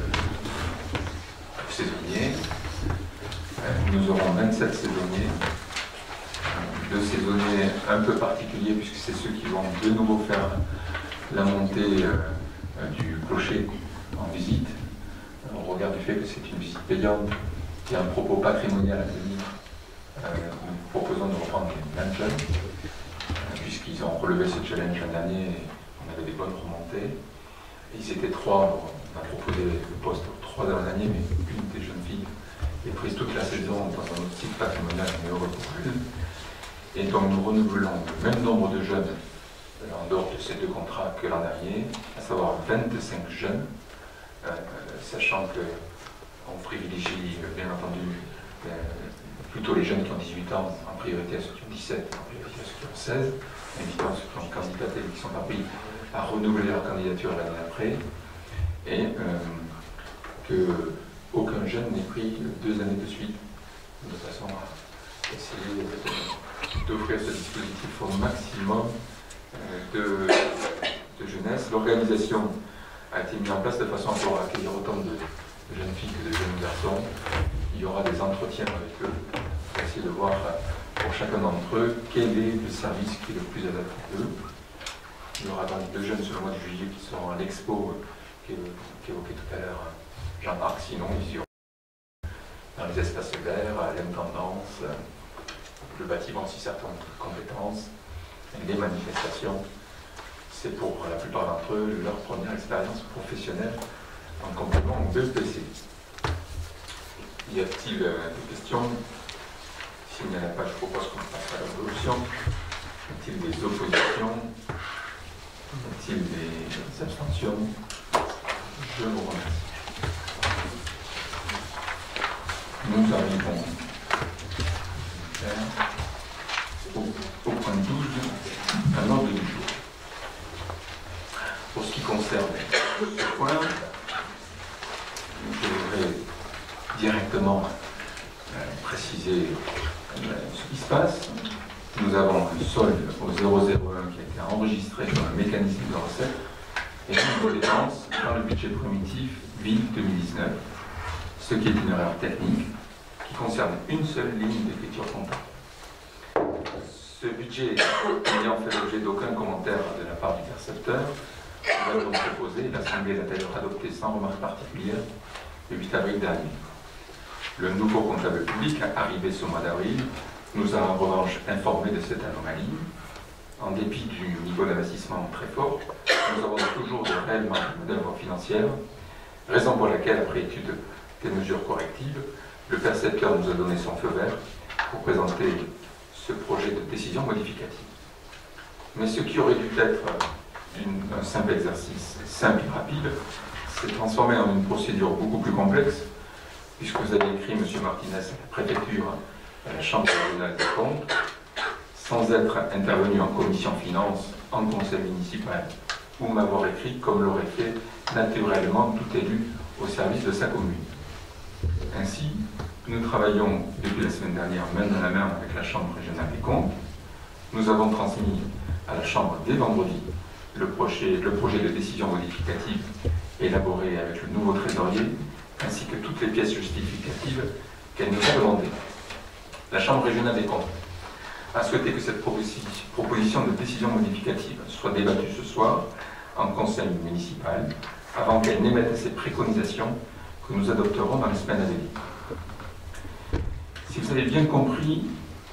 saisonniers. Nous aurons 27 saisonniers. Deux saisonniers un peu particuliers, puisque c'est ceux qui vont de nouveau faire la montée du clocher en visite. Au regard du fait que c'est une visite payante et un propos patrimonial à tenir, nous proposons de reprendre les mêmes jeunes, puisqu'ils ont relevé ce challenge l'année dernière et on avait des bonnes remontées. Ils étaient trois, on a proposé le poste trois dans l'année, mais une des jeunes filles est prise toute la saison dans un autre site patrimonial, mais heureux pour elle. Et donc nous renouvelons le même nombre de jeunes en dehors de ces deux contrats que l'an dernier, à savoir 25 jeunes, sachant qu'on privilégie bien entendu plutôt les jeunes qui ont 18 ans en priorité à ceux qui ont 17, en priorité à ceux qui ont 16, invitant ceux qui ont candidaté et qui sont pas pris à renouveler leur candidature l'année d'après, et qu'aucun jeune n'ait pris 2 années de suite, de façon à essayer d'offrir ce dispositif au maximum de jeunesse. L'organisation a été mise en place de façon à pouvoir accueillir autant de jeunes filles que de jeunes garçons. Il y aura des entretiens avec eux pour essayer de voir pour chacun d'entre eux quel est le service qui est le plus adapté à eux. Il y aura donc 2 jeunes sur le mois de juillet qui seront à l'expo qu'évoquait tout à l'heure Jean-Marc, sinon ils iront dans les espaces verts, à l'intendance, le bâtiment si certaines compétences, les manifestations. C'est pour la plupart d'entre eux leur première expérience professionnelle en complément au BEPC. Y a-t-il des questions? S'il n'y en a pas, je propose qu'on passe à la résolution. Y a-t-il des oppositions? Y a-t-il des abstentions? Je vous remercie. Nous arrivons au point 12, un ordre du jour. Pour ce qui concerne ce point, je voudrais directement préciser ce qui se passe. Nous avons un solde au 001 qui a été enregistré dans le mécanisme de recette et une dépense dans le budget primitif ville 2019, ce qui est une erreur technique qui concerne une seule ligne d'écriture comptable. Ce budget n'ayant fait l'objet d'aucun commentaire de la part du percepteur, nous avons proposé, l'Assemblée l'a d'ailleurs adopté sans remarque particulière, le 8 avril dernier. Le nouveau comptable public, arrivé ce mois d'avril, nous a en revanche informé de cette anomalie. En dépit du niveau d'investissement très fort, nous avons toujours de réels marges de manœuvre financières, raison pour laquelle, après étude des mesures correctives, le percepteur nous a donné son feu vert pour présenter ce projet de décision modificative. Mais ce qui aurait dû être un simple exercice simple et rapide s'est transformé en une procédure beaucoup plus complexe, puisque vous avez écrit, M. Martinez, à la préfecture, à la Chambre régionale des comptes, sans être intervenu en commission finance, en conseil municipal, ou m'avoir écrit comme l'aurait fait naturellement tout élu au service de sa commune. Ainsi, nous travaillons depuis la semaine dernière main dans la main avec la Chambre régionale des comptes. Nous avons transmis à la Chambre dès vendredi le projet de décision modificative élaboré avec le nouveau trésorier, ainsi que toutes les pièces justificatives qu'elle nous a demandées. La Chambre régionale des comptes a souhaité que cette proposition de décision modificative soit débattue ce soir en conseil municipal, avant qu'elle n'émette ses préconisations que nous adopterons dans les semaines à venir. Si vous avez compris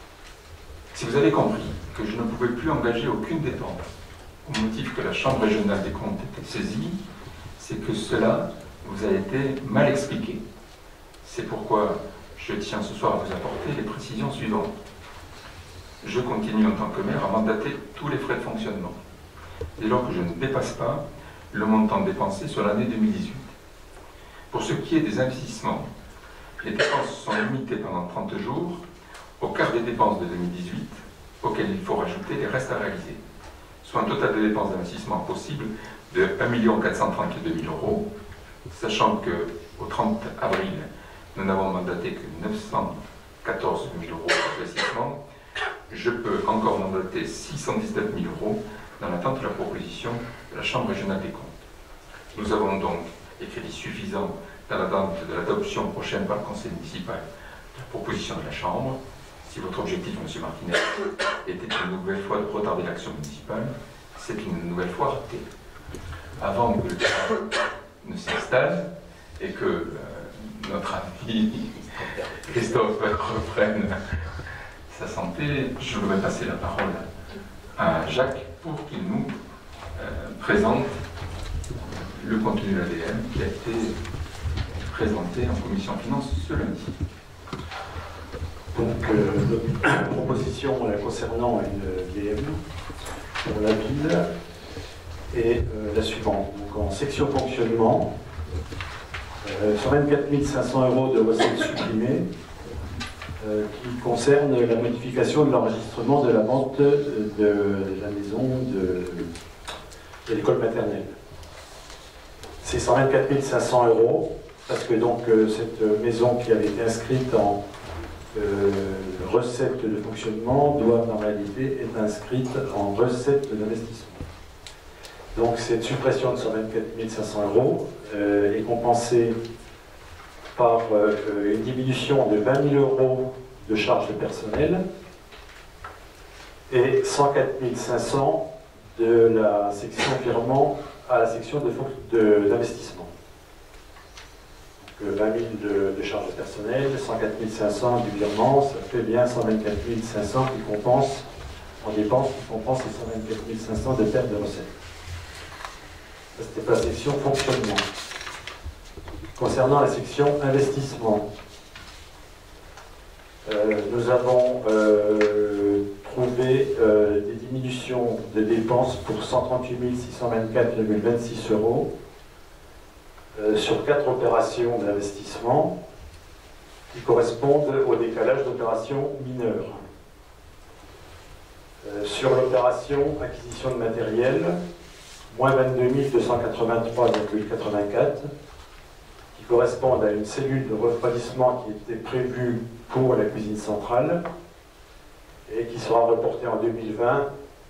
que je ne pouvais plus engager aucune dépense au motif que la Chambre régionale des comptes était saisie, c'est que cela vous a été mal expliqué. C'est pourquoi je tiens ce soir à vous apporter les précisions suivantes. Je continue en tant que maire à mandater tous les frais de fonctionnement, dès lors que je ne dépasse pas le montant dépensé sur l'année 2018. Pour ce qui est des investissements, les dépenses sont limitées pendant 30 jours au quart des dépenses de 2018, auxquelles il faut rajouter les restes à réaliser, soit un total de dépenses d'investissement possible de 1 432 000 €, sachant qu'au 30 avril, nous n'avons mandaté que 914 000 € d'investissement. Je peux encore mandater 619 000 € dans l'attente de la proposition de la Chambre régionale des comptes. Nous avons donc des crédits suffisants dans l'attente de l'adoption prochaine par le Conseil municipal de la proposition de la Chambre. Si votre objectif, M. Martinez, était une nouvelle fois de retarder l'action municipale, c'est une nouvelle fois raté. Avant que le débat ne s'installe et que notre ami Christophe reprenne sa santé, je voudrais passer la parole à Jacques pour qu'il nous présente le contenu de l'ADM qui a été présenté en commission finance ce lundi. Donc, notre proposition concernant une DM pour la ville est la suivante. Donc, en section fonctionnement, 124 500 € de recettes supprimées qui concernent la modification de l'enregistrement de la vente de la maison de l'école maternelle. C'est 124 500 € parce que donc cette maison qui avait été inscrite en recette de fonctionnement doit en réalité être inscrite en recette d'investissement. Donc cette suppression de 124 500 € est compensée par une diminution de 20 000 € de charges de personnel et 104 500 € de la section virement à la section d'investissement. 20 000 de charges de personnel, 104 500 du virement, ça fait bien 124 500 qui compense en dépenses, qui compense les 124 500 de perte de recettes. Ça, c'était pour la section fonctionnement. Concernant la section investissement, nous avons trouvé des diminutions de dépenses pour 138 624,26 € sur 4 opérations d'investissement qui correspondent au décalage d'opérations mineures. Sur l'opération acquisition de matériel, moins 22 283,84, qui correspondent à une cellule de refroidissement qui était prévue pour la cuisine centrale et qui sera reportée en 2020.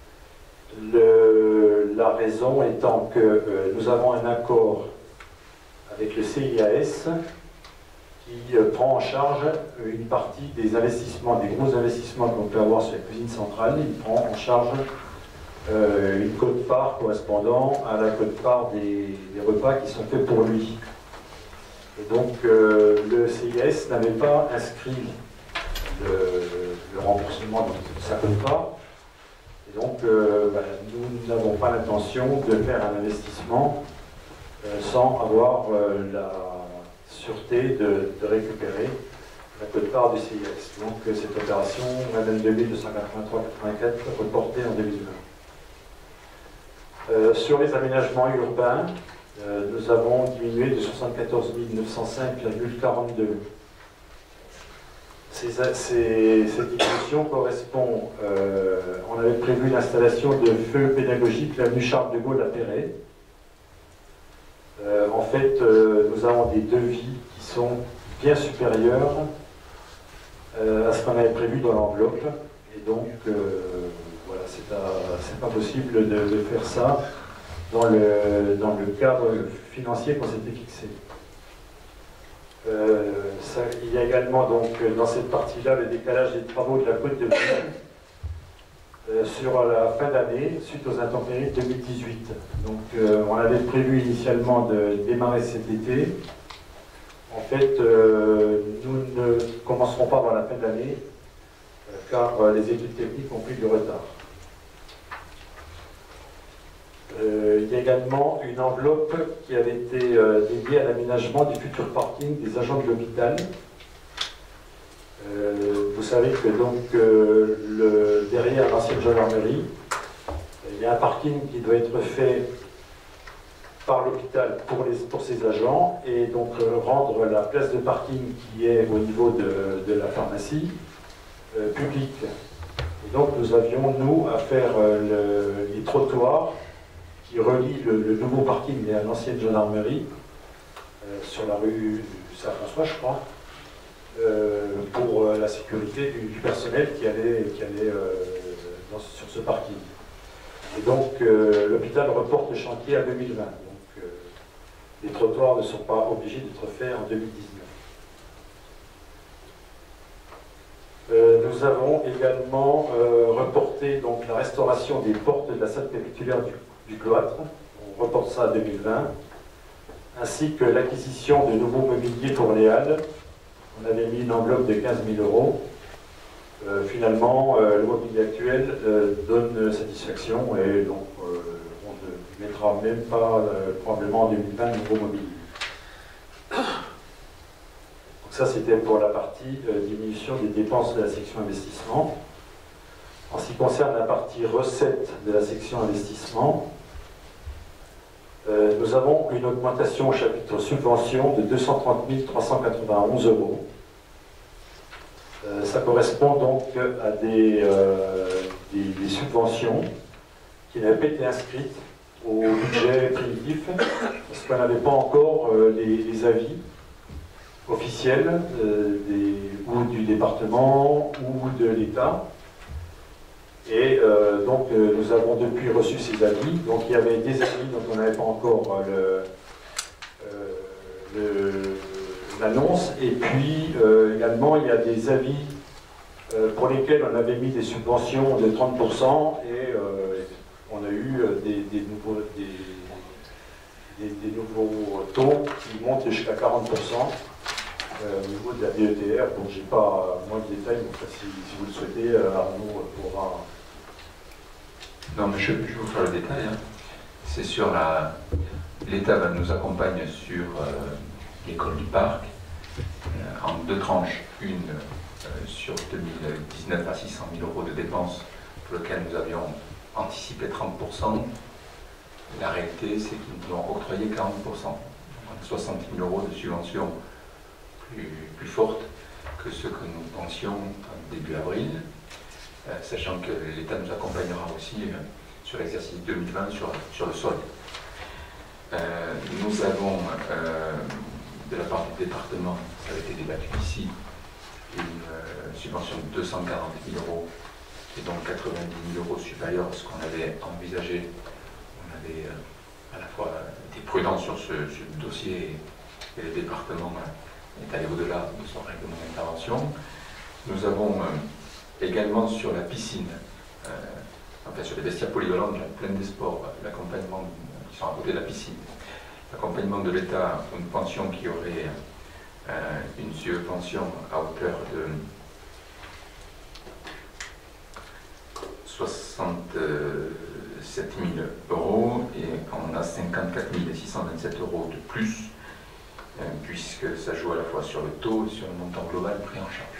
La raison étant que nous avons un accord avec le CIAS qui prend en charge une partie des investissements, des gros investissements qu'on peut avoir sur la cuisine centrale. Il prend en charge une quote-part correspondant à la quote-part des repas qui sont faits pour lui. Et donc le CIAS n'avait pas inscrit le remboursement de sa quote-part. Et donc nous n'avons pas l'intention de faire un investissement sans avoir la sûreté de récupérer la quote-part du CIS. Donc cette opération, 22 283,84, reportée en 2020. Sur les aménagements urbains, nous avons diminué de 74 905,42. Cette diminution correspond, on avait prévu l'installation de feux pédagogiques l'avenue Charles de Gaulle à Perret. En fait, nous avons des devis qui sont bien supérieurs à ce qu'on avait prévu dans l'enveloppe. Et donc, voilà, c'est pas possible de faire ça dans le cadre financier qu'on s'était fixé. Il y a également donc dans cette partie-là le décalage des travaux de la côte de Ville sur la fin d'année suite aux intempéries 2018. Donc on avait prévu initialement de démarrer cet été. En fait, nous ne commencerons pas avant la fin de l'année car les études techniques ont pris du retard. Il y a également une enveloppe qui avait été dédiée à l'aménagement du futur parking des agents de l'hôpital. Vous savez que donc derrière l'ancienne gendarmerie, il y a un parking qui doit être fait par l'hôpital pour ses agents et donc rendre la place de parking qui est au niveau de la pharmacie publique. Et donc nous avions, nous, à faire les trottoirs qui relie le nouveau parking à l'ancienne gendarmerie, sur la rue Saint-François, je crois, pour la sécurité du personnel qui allait sur ce parking. Et donc l'hôpital reporte le chantier à 2020. Donc les trottoirs ne sont pas obligés d'être faits en 2019. Nous avons également reporté donc, la restauration des portes de la salle capitulaire du cloître, on reporte ça à 2020, ainsi que l'acquisition de nouveaux mobiliers pour les halles. On avait mis une enveloppe de 15 000 euros. Finalement, le mobilier actuel donne satisfaction et donc on ne mettra même pas probablement en 2020 de nouveaux mobiliers. Donc ça, c'était pour la partie diminution des dépenses de la section investissement. En ce qui concerne la partie recette de la section investissement, nous avons une augmentation au chapitre subvention de 230 391 euros. Ça correspond donc à des subventions qui n'avaient pas été inscrites au budget primitif parce qu'on n'avait pas encore les avis officiels ou du département ou de l'État. Et donc nous avons depuis reçu ces avis. Donc il y avait des avis dont on n'avait pas encore l'annonce. Et puis également il y a des avis pour lesquels on avait mis des subventions de 30% et on a eu des nouveaux taux qui montent jusqu'à 40% au niveau de la DETR. Donc j'ai pas moins de détails, donc si vous le souhaitez, Arnaud pourra. Non, mais je vais vous faire le détail. Hein. C'est sur l'État nous accompagne sur l'école du parc en deux tranches. Une sur 2019 à 600 000 euros de dépenses pour lesquelles nous avions anticipé 30%. La réalité, c'est qu'ils nous ont octroyé 40%. Donc, on a 60 000 euros de subvention plus forte que ce que nous pensions début avril. Sachant que l'État nous accompagnera aussi sur l'exercice 2020 sur le solde. Nous avons, de la part du département, ça a été débattu ici, une subvention de 240 000 €, et donc 90 000 € supérieure à ce qu'on avait envisagé. On avait à la fois été prudent sur ce dossier, et le département est allé au-delà de son règlement d'intervention. Nous avons également sur la piscine, enfin sur les vestiaires polyvalents de la Plaine des Sports, l'accompagnement, qui sont à côté de la piscine, l'accompagnement de l'État, une pension qui aurait une subvention à hauteur de 67 000 €, et on a 54 627 € de plus, puisque ça joue à la fois sur le taux et sur le montant global pris en charge.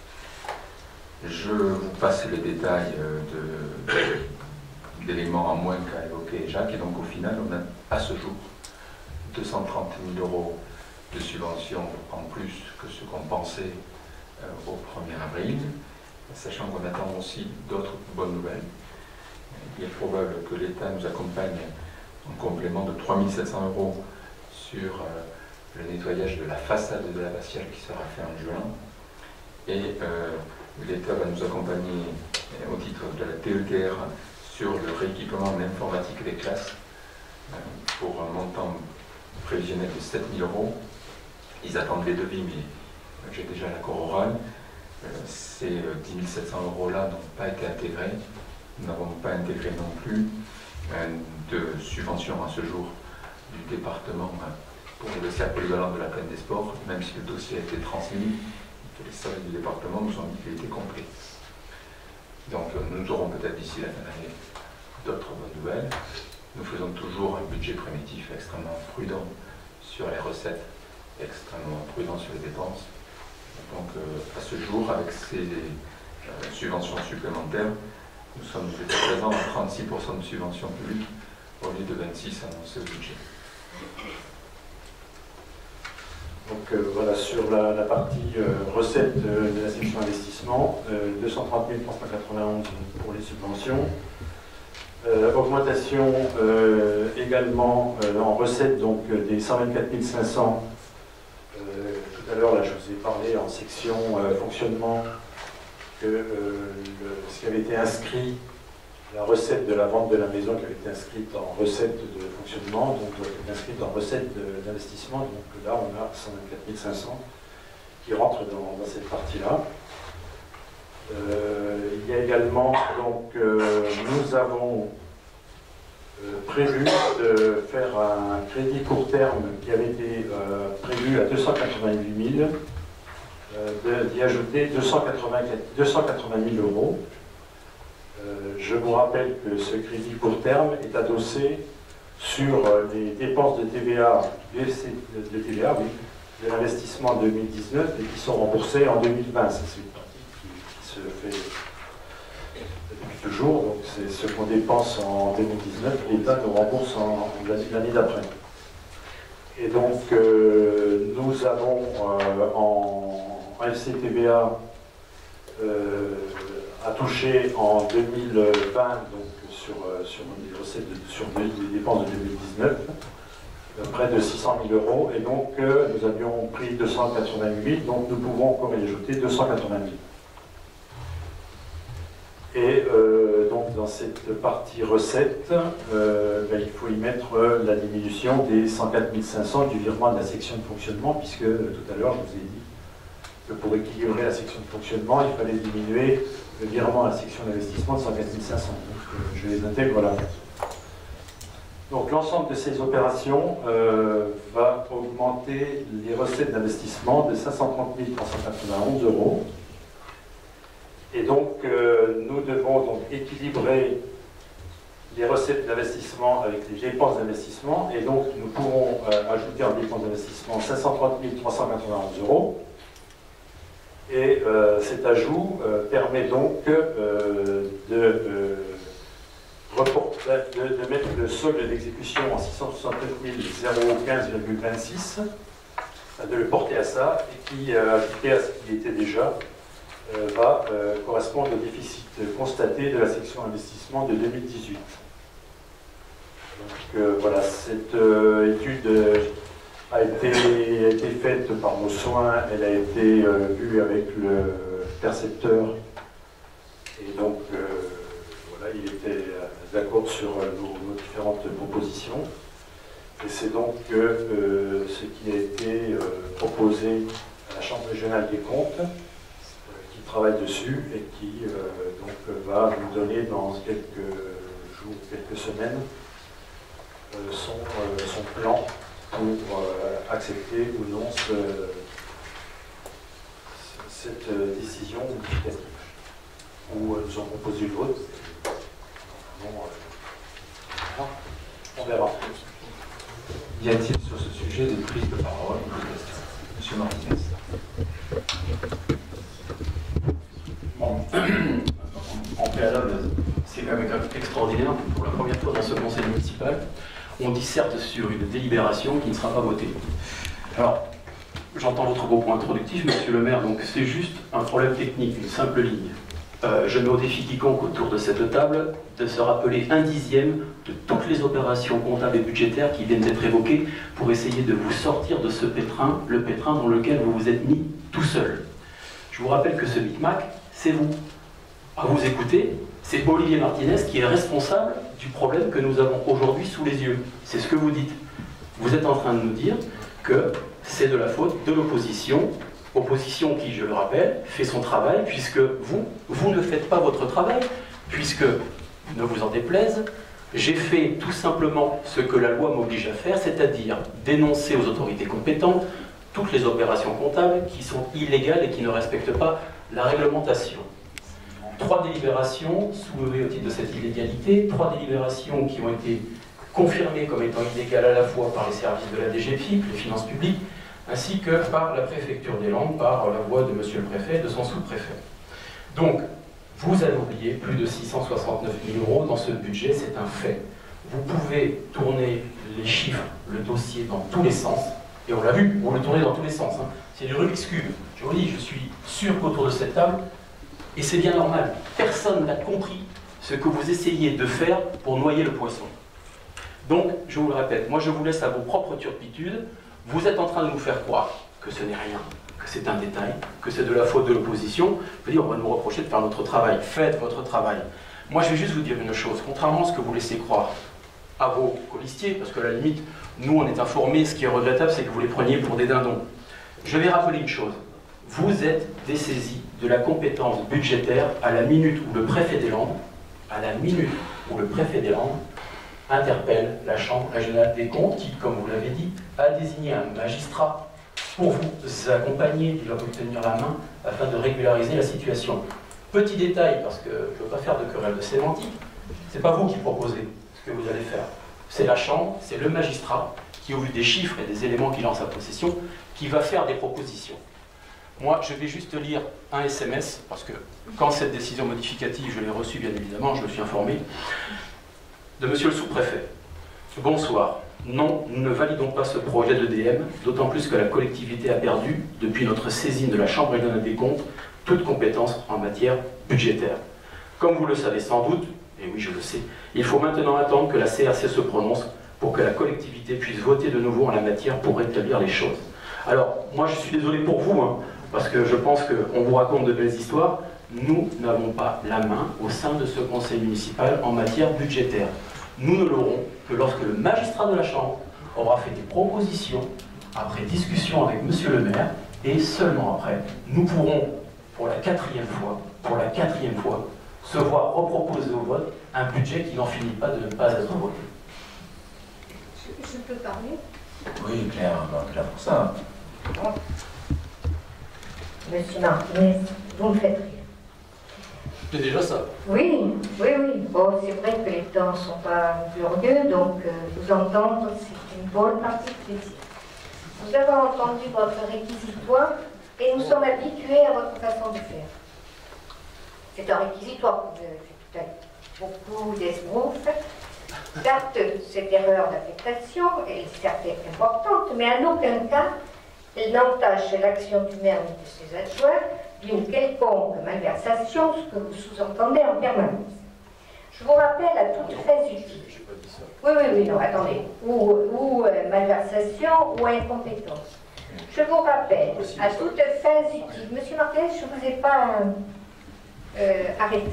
Je vous passe les détails d'éléments en moins qu'a évoqué Jacques, et donc au final on a à ce jour 230 000 € de subventions en plus que ce qu'on pensait au 1er avril, sachant qu'on attend aussi d'autres bonnes nouvelles. Il est probable que l'État nous accompagne en complément de 3 700 € sur le nettoyage de la façade de l'abbatiale qui sera fait en juin, et l'État va nous accompagner au titre de la DETR sur le rééquipement en informatique des classes pour un montant prévisionnel de 7 000 €. Ils attendent les devis, mais j'ai déjà l'accord oral. Ces 10 700 € là n'ont pas été intégrés. Nous n'avons pas intégré non plus de subvention à ce jour du département pour le dossier polyvalent de la Plaine des Sports, même si le dossier a été transmis, que les services du département nous ont dit qu'il était complet. Donc nous aurons peut-être d'ici la fin d'année d'autres bonnes nouvelles. Nous faisons toujours un budget préventif extrêmement prudent sur les recettes, extrêmement prudent sur les dépenses. Donc à ce jour, avec ces subventions supplémentaires, nous sommes présents à 36% de subventions publiques au lieu de 26% annoncées au budget. Donc voilà, sur la partie recette de la section investissement, 230 391 pour les subventions. Augmentation également en recette, donc des 124 500. Tout à l'heure, là, je vous ai parlé en section fonctionnement que ce qui avait été inscrit, la recette de la vente de la maison qui avait été inscrite en recette de fonctionnement, donc doit être inscrite en recette d'investissement. Donc là, on a 124 500 qui rentrent dans cette partie-là. Il y a également, donc, nous avons prévu de faire un crédit court terme qui avait été prévu à 288 000, d'y ajouter 280 000 €. Je vous rappelle que ce crédit court terme est adossé sur les dépenses de TVA, de l'investissement 2019 et qui sont remboursées en 2020. C'est une partie qui se fait depuis toujours. Donc c'est ce qu'on dépense en 2019, l'État nous rembourse l'année d'après. Et donc nous avons en FCTVA à toucher en 2020, donc sur les recettes, sur les dépenses de 2019, près de 600 000 €, et donc nous avions pris 288 000, donc nous pouvons encore y ajouter 280 000. Et donc dans cette partie recette, il faut y mettre la diminution des 104 500 du virement de la section de fonctionnement, puisque tout à l'heure je vous ai dit que pour équilibrer la section de fonctionnement, il fallait diminuer le virement à la section d'investissement de 104 500. Donc je les intègre là. Donc l'ensemble de ces opérations va augmenter les recettes d'investissement de 530 391 €. Et donc nous devons donc équilibrer les recettes d'investissement avec les dépenses d'investissement, et donc nous pourrons ajouter en dépenses d'investissement 530 391 €. Et cet ajout permet donc de mettre le solde d'exécution en 669 015,26, de le porter à ça, et qui, ajouté à ce qui était déjà, va correspondre au déficit constaté de la section investissement de 2018. Donc voilà, cette étude a été faite par nos soins, elle a été vue avec le percepteur, et donc voilà, il était d'accord sur nos différentes propositions. Et c'est donc ce qui a été proposé à la Chambre régionale des comptes, qui travaille dessus et qui donc va nous donner dans quelques jours, quelques semaines, son plan pour accepter ou non cette décision modificative. Ou nous en proposé une autre. On verra. Y a-t-il sur ce sujet des prises de parole ou des questions? Monsieur Martinez. Bon. En préalable, c'est quand même extraordinaire. Pour la première fois dans ce conseil municipal, on disserte sur une délibération qui ne sera pas votée. Alors, j'entends votre propos introductif, monsieur le maire, donc c'est juste un problème technique, une simple ligne. Je mets au défi quiconque autour de cette table de se rappeler un dixième de toutes les opérations comptables et budgétaires qui viennent d'être évoquées pour essayer de vous sortir de ce pétrin, le pétrin dans lequel vous vous êtes mis tout seul. Je vous rappelle que ce micmac, c'est vous. À vous écouter, c'est Olivier Martinez qui est responsable du problème que nous avons aujourd'hui sous les yeux. C'est ce que vous dites. Vous êtes en train de nous dire que c'est de la faute de l'opposition. Opposition qui, je le rappelle, fait son travail, puisque vous ne faites pas votre travail, puisque, ne vous en déplaise, j'ai fait tout simplement ce que la loi m'oblige à faire, c'est-à-dire dénoncer aux autorités compétentes toutes les opérations comptables qui sont illégales et qui ne respectent pas la réglementation. 3 délibérations soulevées au titre de cette illégalité, 3 délibérations qui ont été confirmées comme étant illégales à la fois par les services de la DGFiP, les finances publiques, ainsi que par la préfecture des Landes, par la voix de monsieur le préfet et de son sous-préfet. Donc, vous avez oublié plus de 669 000 € dans ce budget, c'est un fait. Vous pouvez tourner les chiffres, le dossier dans tous les sens, et on l'a vu, vous le tournez dans tous les sens. Hein. C'est du Rubik's Cube. Je vous dis, je suis sûr qu'autour de cette table, et c'est bien normal, personne n'a compris ce que vous essayez de faire pour noyer le poisson. Donc, je vous le répète, moi je vous laisse à vos propres turpitudes. Vous êtes en train de nous faire croire que ce n'est rien, que c'est un détail, que c'est de la faute de l'opposition. Je veux dire, on va nous reprocher de faire notre travail. Faites votre travail. Moi, je vais juste vous dire une chose. Contrairement à ce que vous laissez croire à vos colistiers, parce que à la limite, nous, on est informés, ce qui est regrettable, c'est que vous les preniez pour des dindons. Je vais rappeler une chose. Vous êtes dessaisis de la compétence budgétaire à la minute où le préfet des Landes, interpelle la Chambre régionale des comptes qui, comme vous l'avez dit, a désigné un magistrat pour vous accompagner, leur tenir la main afin de régulariser la situation. Petit détail, parce que je ne veux pas faire de querelle de sémantique, c'est pas vous qui proposez ce que vous allez faire. C'est la Chambre, c'est le magistrat qui, au vu des chiffres et des éléments qu'il a en sa possession, qui va faire des propositions. Moi, je vais juste lire un SMS, parce que quand cette décision modificative, je l'ai reçue bien évidemment, je me suis informé, de monsieur le sous-préfet. Bonsoir. Non, nous ne validons pas ce projet d'EDM, d'autant plus que la collectivité a perdu, depuis notre saisine de la Chambre régionale des comptes, toute compétence en matière budgétaire. Comme vous le savez sans doute, et oui je le sais, il faut maintenant attendre que la CRC se prononce pour que la collectivité puisse voter de nouveau en la matière pour rétablir les choses. Alors, moi je suis désolé pour vous, hein, parce que je pense qu'on vous raconte de belles histoires. Nous n'avons pas la main au sein de ce conseil municipal en matière budgétaire. Nous ne l'aurons que lorsque le magistrat de la Chambre aura fait des propositions, après discussion avec monsieur le maire, et seulement après, nous pourrons, pour la quatrième fois, se voir reproposer au vote un budget qui n'en finit pas de ne pas être voté. Je peux parler? Oui, Claire, Claire pour ça. Bon. Monsieur Martinez, vous me faites rire. C'est déjà ça. Oui. Bon, c'est vrai que les temps ne sont pas glorieux, donc vous entendre, c'est une bonne partie de plaisir. Nous avons entendu votre réquisitoire et nous sommes habitués à votre façon de faire. C'est un réquisitoire que vous avez fait tout à l'heure. Beaucoup d'esbroufes. Certes, cette erreur d'affectation est certes importante, mais en aucun cas, elle n'entache l'action du maire ni de ses adjoints d'une quelconque malversation, ce que vous sous-entendez en permanence. Je vous rappelle à toutes fins utiles. Oui, oui, oui, non, attendez. Ou malversation ou incompétence. Je vous rappelle à toutes fins utiles. Monsieur Martinez, je ne vous ai pas arrêté.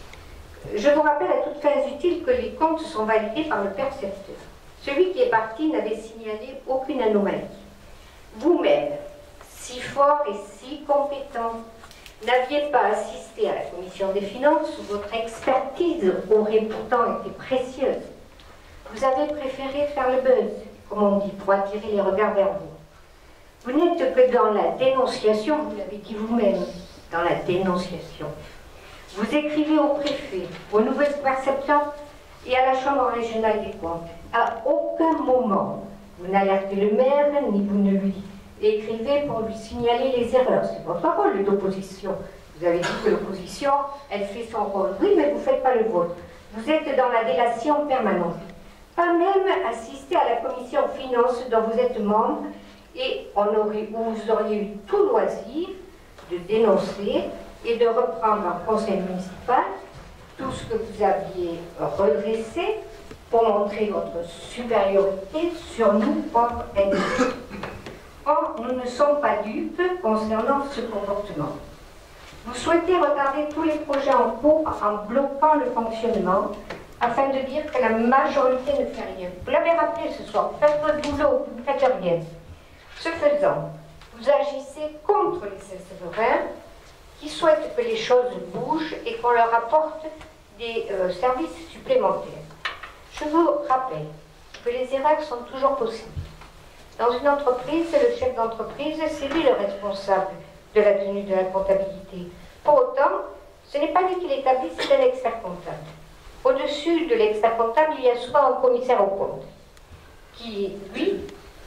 Je vous rappelle à toutes fins utiles que les comptes sont validés par le percepteur. Celui qui est parti n'avait signalé aucune anomalie. Vous-même, si fort et si compétent, n'aviez pas assisté à la commission des finances où votre expertise aurait pourtant été précieuse. Vous avez préféré faire le buzz, comme on dit, pour attirer les regards vers vous. Vous n'êtes que dans la dénonciation, vous l'avez dit vous-même, dans la dénonciation. Vous écrivez au préfet, au nouveau percepteur et à la Chambre régionale des comptes. À aucun moment, vous n'alertez le maire, ni vous ne lui écrivez pour lui signaler les erreurs. C'est votre rôle d'opposition. Vous avez dit que l'opposition, elle fait son rôle. Oui, mais vous ne faites pas le vôtre. Vous êtes dans la délation permanente. Pas même assister à la commission finances dont vous êtes membre et vous auriez eu tout loisir de dénoncer et de reprendre en conseil municipal tout ce que vous aviez redressé pour montrer votre supériorité sur nous, pauvres individus. Or, nous ne sommes pas dupes concernant ce comportement. Vous souhaitez retarder tous les projets en cours en bloquant le fonctionnement afin de dire que la majorité ne fait rien. Vous l'avez rappelé ce soir, faites votre boulot, vous ne faites rien. Ce faisant, vous agissez contre les souverains qui souhaitent que les choses bougent et qu'on leur apporte des services supplémentaires. Je vous rappelle que les erreurs sont toujours possibles. Dans une entreprise, le chef d'entreprise, c'est lui le responsable de la tenue de la comptabilité. Pour autant, ce n'est pas lui qui l'établit, c'est un expert comptable. Au-dessus de l'expert comptable, il y a souvent un commissaire aux comptes qui, lui,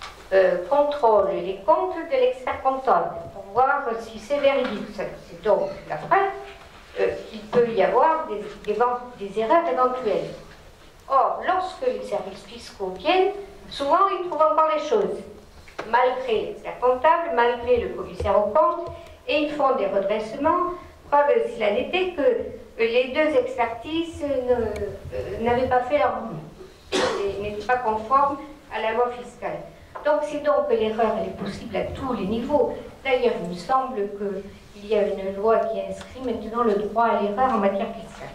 contrôle les comptes de l'expert comptable pour voir si c'est véridique. C'est donc la preuve qu'il peut y avoir des erreurs éventuelles. Or, lorsque les services fiscaux viennent, souvent ils trouvent encore les choses, malgré l'expert comptable, malgré le commissaire aux comptes, et ils font des redressements. Preuve, s'il en était, que les deux expertises n'avaient pas fait leur boulot et n'étaient pas conformes à la loi fiscale. Donc c'est donc que l'erreur elle est possible à tous les niveaux. D'ailleurs, il me semble qu'il y a une loi qui inscrit maintenant le droit à l'erreur en matière fiscale.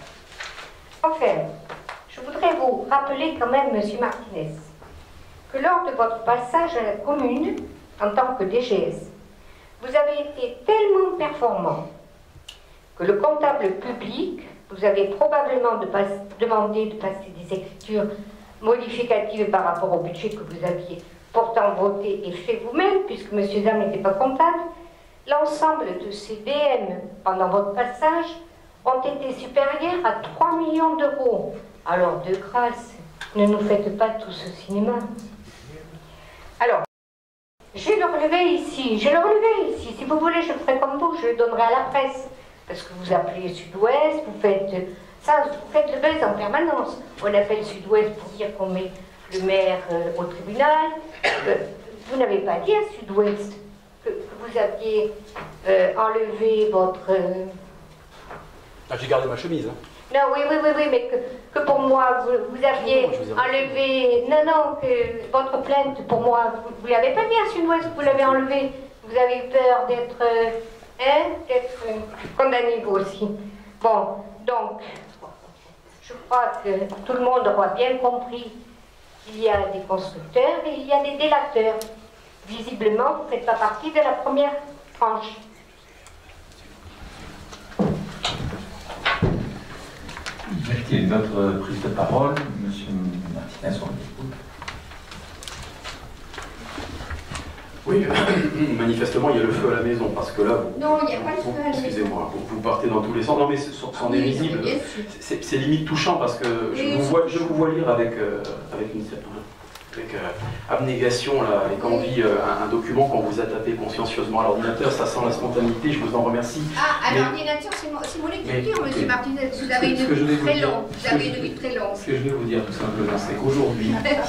Enfin, je voudrais vous rappeler quand même, Monsieur Martinez, que lors de votre passage à la commune, en tant que DGS, vous avez été tellement performant que le comptable public vous avez probablement demandé de passer des écritures modificatives par rapport au budget que vous aviez pourtant voté et fait vous-même, puisque M. Dam n'était pas comptable. L'ensemble de ces BM pendant votre passage ont été supérieurs à 3 millions d'euros. Alors, de grâce, ne nous faites pas tout ce cinéma. Alors, j'ai le relevé ici, Si vous voulez, je ferai comme vous, je le donnerai à la presse. Parce que vous appelez Sud-Ouest, vous faites le buzz en permanence. On appelle Sud-Ouest pour dire qu'on met le maire au tribunal. Vous n'avez pas dit à Sud-Ouest que vous aviez enlevé votre... Ah, j'ai gardé ma chemise. Hein. Non, oui, mais que pour moi, vous aviez enlevé... Non, que votre plainte, pour moi, vous ne l'avez pas dit à Sud-Ouest, vous l'avez enlevé. Vous avez peur d'être condamné vous aussi. Bon, donc, je crois que tout le monde aura bien compris qu'il y a des constructeurs et il y a des délateurs. Visiblement, vous ne faites pas partie de la première tranche. Est-ce qu'il y a une autre prise de parole? Monsieur Martinez, on l'écoute. Oui, manifestement, il y a le feu à la maison, parce que là, non, il n'y a pas de feu à la maison. Excusez-moi, vous partez dans tous les sens. Non, mais c'en est risible. C'est limite touchant, parce que je vous vois lire avec abnégation là, avec envie un document qu'on vous a tapé consciencieusement à l'ordinateur. Ça sent la spontanéité, je vous en remercie. Ah, à l'ordinateur, c'est mon écriture, monsieur Martinez. Vous avez une vie très longue. Vous avez une vie très longue. Ce que je vais vous dire tout simplement, c'est qu'aujourd'hui,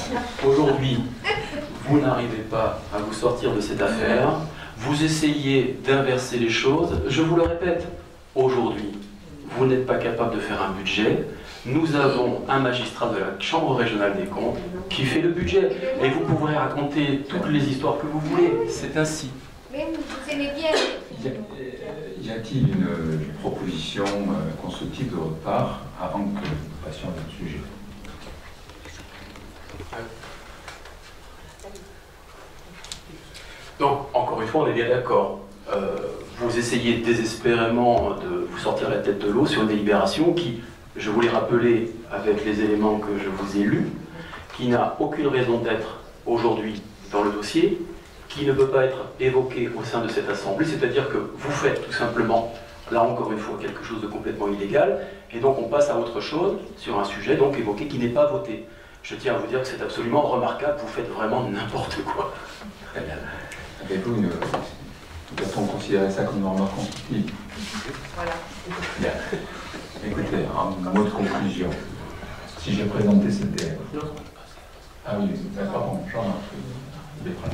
vous n'arrivez pas à vous sortir de cette affaire, vous essayez d'inverser les choses. Je vous le répète, aujourd'hui, vous n'êtes pas capable de faire un budget, Nous avons un magistrat de la Chambre régionale des comptes qui fait le budget. Et vous pourrez raconter toutes les histoires que vous voulez. C'est ainsi. Mais vous aimez bien. Y a-t-il une proposition constructive de votre part avant que nous passions à notre sujet? Donc, encore une fois, on est bien d'accord. Vous essayez désespérément de vous sortir la tête de l'eau sur une délibération qui, je vous l'ai rappelé avec les éléments que je vous ai lus, qui n'a aucune raison d'être aujourd'hui dans le dossier, qui ne peut pas être évoquée au sein de cette assemblée, c'est-à-dire que vous faites tout simplement, là encore une fois, quelque chose de complètement illégal, et donc on passe à autre chose sur un sujet donc évoqué qui n'est pas voté. Je tiens à vous dire que c'est absolument remarquable, vous faites vraiment n'importe quoi. Très bien. Avez-vous doit-on considérer ça comme une remarque constructive? Voilà. Bien. Écoutez, un mot de conclusion. Si j'ai présenté cette... Ah oui, d'accord, Jean-Marc, il est prêt.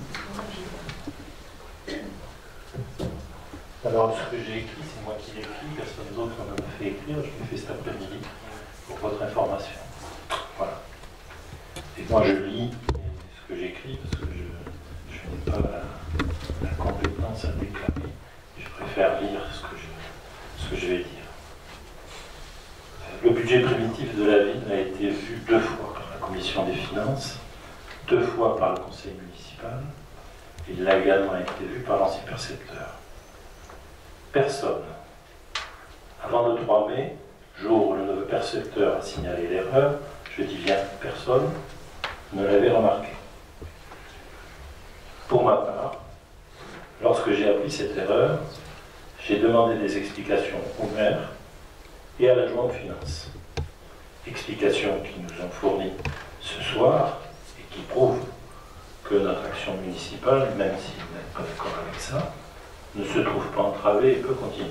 Alors, ce que j'ai écrit, c'est moi qui l'ai écrit, personne d'autre ne m'a fait écrire, je l'ai fait cet après-midi pour votre information. Voilà. Et moi, je lis ce que j'écris parce que je n'ai pas la compétence à déclamer. Je préfère lire ce que je vais dire. Le budget primitif de la ville a été vu 2 fois par la Commission des finances, 2 fois par le Conseil municipal, et il a également été vu par l'ancien percepteur. Personne, avant le 3 mai, jour où le nouveau percepteur a signalé l'erreur, je dis bien personne, ne l'avait remarqué. Pour ma part, lorsque j'ai appris cette erreur, j'ai demandé des explications au maire et à l'adjoint aux finances. Explications qui nous ont fournies ce soir et qui prouvent que notre action municipale, même si vous n'êtes pas d'accord avec ça, ne se trouve pas entravée et peut continuer.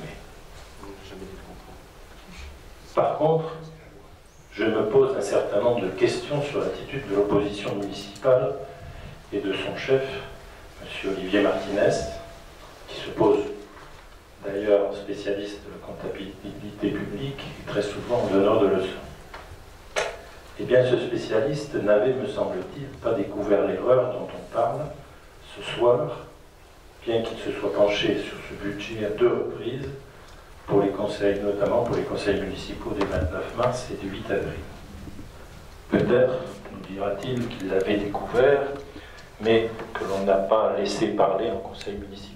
Par contre, je me pose un certain nombre de questions sur l'attitude de l'opposition municipale et de son chef, M. Olivier Martinez, qui se pose d'ailleurs spécialiste de la comptabilité publique et très souvent donneur de leçons. Eh bien, ce spécialiste n'avait, me semble-t-il, pas découvert l'erreur dont on parle ce soir, bien qu'il se soit penché sur ce budget à 2 reprises, pour les conseils, notamment pour les conseils municipaux des 29 mars et du 8 avril. Peut-être, nous dira-t-il, qu'il l'avait découvert, mais que l'on n'a pas laissé parler en conseil municipal.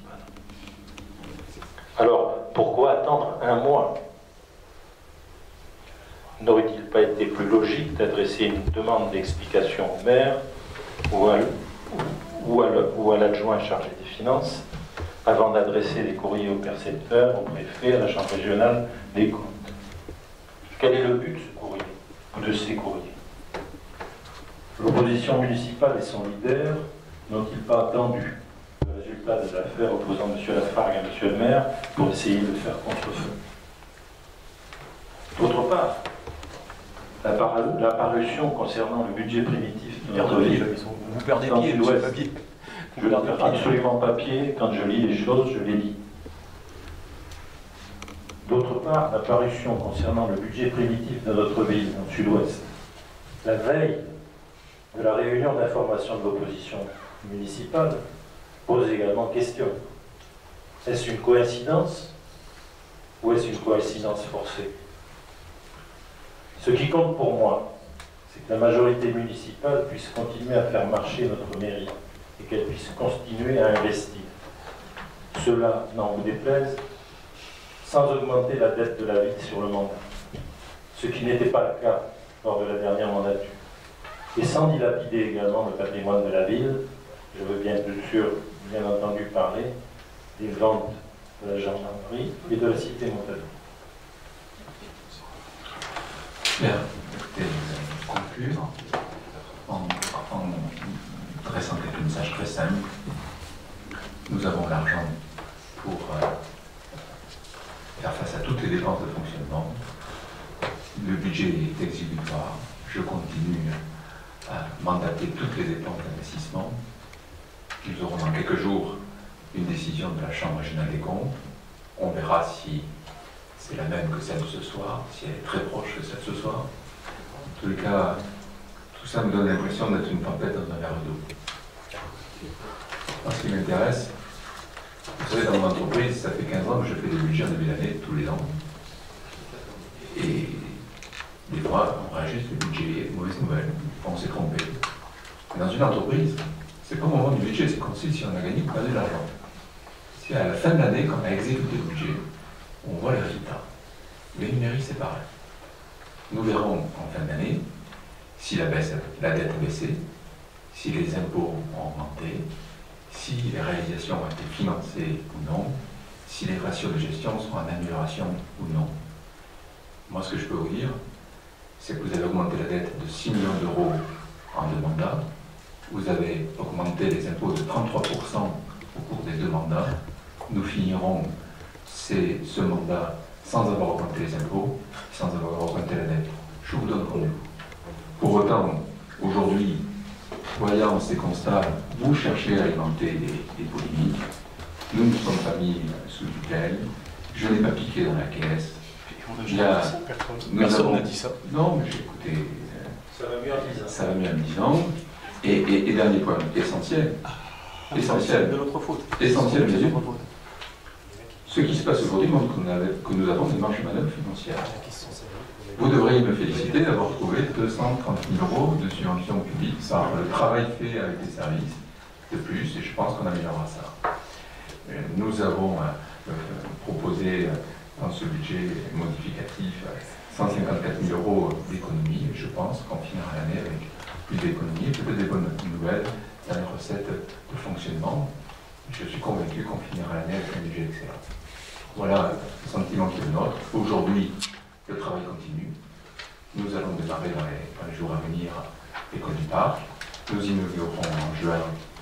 Alors, pourquoi attendre 1 mois? N'aurait-il pas été plus logique d'adresser une demande d'explication au maire ou à l'adjoint chargé des finances avant d'adresser des courriers au percepteur, au préfet, à la chambre régionale des comptes? Quel est le but de ce courrier, ou de ces courriers? L'opposition municipale et son leader n'ont-ils pas attendu le résultat de l'affaire opposant M. Lafargue à M. le maire pour essayer de faire contre-feu? D'autre part, la parution concernant le budget primitif de notre ville, vous perdez dans pied, le monsieur Sud-Ouest. Papier. Je ne perds absolument pas pied. Quand je lis les choses, je les lis. D'autre part, la parution concernant le budget primitif de notre ville, dans le Sud-Ouest, la veille de la réunion d'information de l'opposition municipale, pose également question. Est-ce une coïncidence ou est-ce une coïncidence forcée? Ce qui compte pour moi, c'est que la majorité municipale puisse continuer à faire marcher notre mairie et qu'elle puisse continuer à investir. Cela, n'en vous déplaise, sans augmenter la dette de la ville sur le mandat, ce qui n'était pas le cas lors de la dernière mandature, et sans dilapider également le patrimoine de la ville. Je veux bien sûr, bien entendu, parler des ventes de la gendarmerie et de la cité Montaigne. Bien, écoutez, conclure en dressant quelques messages très simples. Nous avons l'argent pour faire face à toutes les dépenses de fonctionnement. Le budget est exécutoire. Je continue à mandater toutes les dépenses d'investissement. Nous aurons dans quelques jours une décision de la Chambre régionale des comptes. On verra si c'est la même que celle de ce soir, si elle est très proche de celle de ce soir. En tous les cas, tout ça me donne l'impression d'être une tempête dans un verre d'eau. Ce qui m'intéresse, vous savez, dans mon entreprise, ça fait 15 ans que je fais des budgets en début d'année, tous les ans. Et des fois, on réajuste le budget, il y a de mauvaises nouvelles, on s'est trompé. Mais dans une entreprise, c'est pas au moment du budget, c'est comme si on a gagné ou perdu de l'argent. Si à la fin de l'année, quand on a exécuté le budget, on voit les résultats. Les numériques, c'est pareil. Nous verrons en fin d'année si la dette a baissé, si les impôts ont augmenté, si les réalisations ont été financées ou non, si les ratios de gestion sont en amélioration ou non. Moi, ce que je peux vous dire, c'est que vous avez augmenté la dette de 6 millions d'euros en 2 mandats, vous avez augmenté les impôts de 33% au cours des 2 mandats, nous finirons ce mandat sans avoir augmenté les impôts, sans avoir augmenté la dette. Je vous donne rendez-vous. Pour autant, aujourd'hui, voyant ces constats, vous cherchez à alimenter des polémiques. Nous ne sommes pas mis sous tutelle. Je n'ai pas piqué dans la caisse. Personne n'a dit ça. Non, mais j'ai écouté. Ça va mieux en 10 ans. Ça va mieux en 10 ans. Et dernier point, essentiel. Essentiel. De notre faute. Essentiel, bien sûr. Ce qui se passe aujourd'hui montre que nous avons des marges de manœuvre financières. Vous devriez me féliciter d'avoir trouvé 230 000 euros de subventions publiques par le travail fait avec les services de plus, et je pense qu'on améliorera ça. Nous avons proposé dans ce budget modificatif 154 000 euros d'économies, et je pense qu'on finira l'année avec plus d'économies, peut-être des bonnes nouvelles dans les recettes de fonctionnement. Je suis convaincu qu'on finira l'année avec un budget excellent. Voilà le sentiment qui est le nôtre. Aujourd'hui, le travail continue. Nous allons démarrer dans les jours à venir l'école du parc. Nous inaugurerons en juin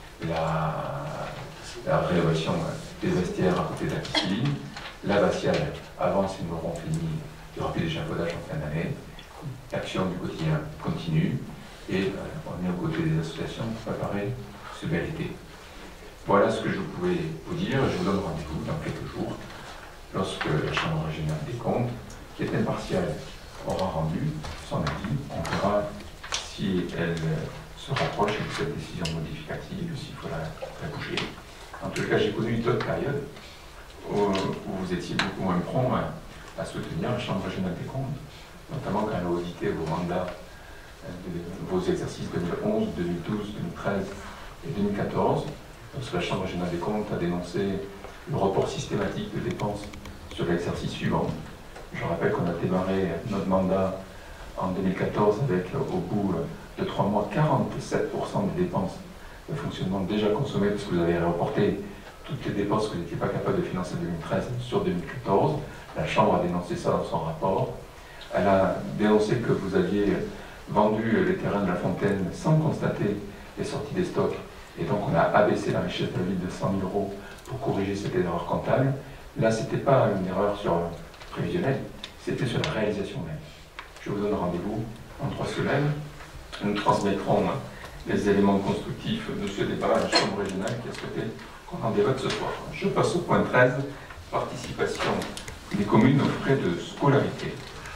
la rénovation des vestiaires à côté de la piscine. L'abbatiale avance et nous aurons fini. Il y aura plus d'échafaudage en fin d'année. L'action du quotidien continue. Et on est aux côtés des associations pour préparer ce bel été. Voilà ce que je pouvais vous dire. Je vous donne rendez-vous dans quelques jours lorsque la Chambre régionale des comptes, qui est impartiale, aura rendu son avis. On verra si elle se rapproche de cette décision modificative ou s'il faut la bouger. En tout cas, j'ai connu d'autres périodes où vous étiez beaucoup moins prompt à soutenir la Chambre régionale des comptes, notamment quand elle a audité vos mandats, vos exercices 2011, 2012, 2013 et 2014. Lorsque la Chambre régionale des comptes a dénoncé le report systématique de dépenses sur l'exercice suivant. Je rappelle qu'on a démarré notre mandat en 2014 avec, au bout de 3 mois, 47% des dépenses de fonctionnement déjà consommées, parce que vous avez reporté toutes les dépenses que vous n'étiez pas capable de financer en 2013 sur 2014. La Chambre a dénoncé ça dans son rapport. Elle a dénoncé que vous aviez vendu les terrains de la Fontaine sans constater les sorties des stocks. Et donc on a abaissé la richesse de la ville de 100 000 euros pour corriger cette erreur comptable. Là, ce n'était pas une erreur prévisionnelle, c'était sur la réalisation même. Je vous donne rendez-vous en 3 semaines. Nous transmettrons les éléments constructifs de ce débat à la Chambre régionale qui a souhaité qu'on en débatte ce soir. Je passe au point 13, participation des communes aux frais de scolarité.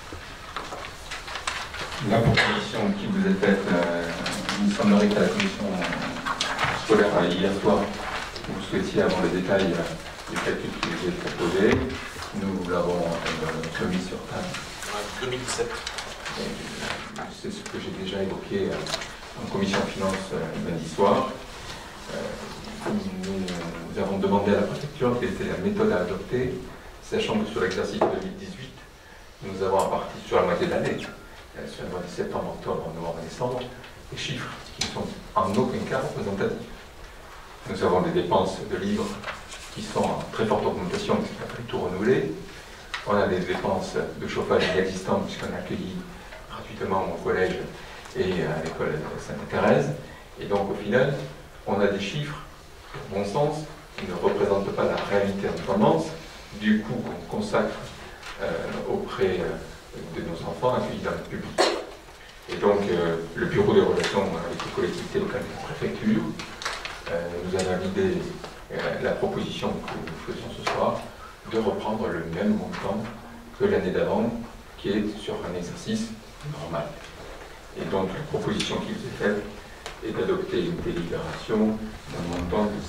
La proposition qui vous est faite, il semblerait qu'à la commission scolaire hier soir, vous souhaitiez avoir les détails du calcul qui vous est proposé. Nous l'avons remis sur table. 2017. C'est ce que j'ai déjà évoqué en commission finance lundi soir. Nous avons demandé à la préfecture quelle était la méthode à adopter, sachant que sur l'exercice 2018, nous avons à partir sur la moitié de l'année, sur le mois de septembre, octobre, novembre, décembre, des chiffres qui ne sont en aucun cas représentatifs. Nous avons des dépenses de livres qui sont en très forte augmentation, puisqu'il a fallu tout renouveler. On a des dépenses de chauffage inexistantes, puisqu'on a accueilli gratuitement au collège et à l'école Sainte-Thérèse. Et donc, au final, on a des chiffres, bon sens, qui ne représentent pas la réalité en tendance, du coût qu'on consacre auprès de nos enfants accueillis dans le public. Et donc, le bureau des relations avec les collectivités locales de la préfecture nous a validé la proposition que nous faisons ce soir de reprendre le même montant que l'année d'avant, qui est sur un exercice normal. Et donc la proposition qui vous est faite est d'adopter une délibération d'un montant de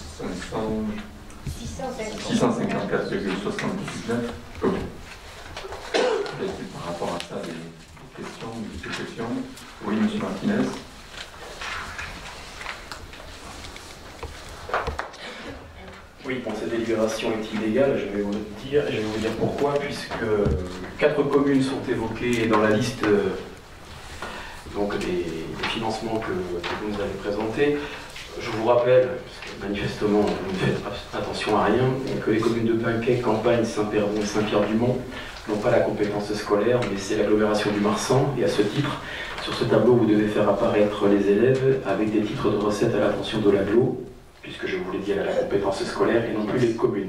654,79 euros. Est-il par rapport à ça des questions, des questions? Oui, M. Martinez. Oui, bon, cette délibération est illégale, je vais vous dire pourquoi, puisque 4 communes sont évoquées dans la liste donc des financements que vous nous avez présentés. Je vous rappelle, parce que manifestement vous ne faites attention à rien, que les communes de Pinquet, Campagne, Saint-Péron et Saint-Pierre-du-Mont n'ont pas la compétence scolaire, mais c'est l'agglomération du Marsan, et à ce titre, sur ce tableau, vous devez faire apparaître les élèves avec des titres de recettes à l'attention de l'agglo, puisque je vous l'ai dit, elle a la compétence scolaire et non plus les communes.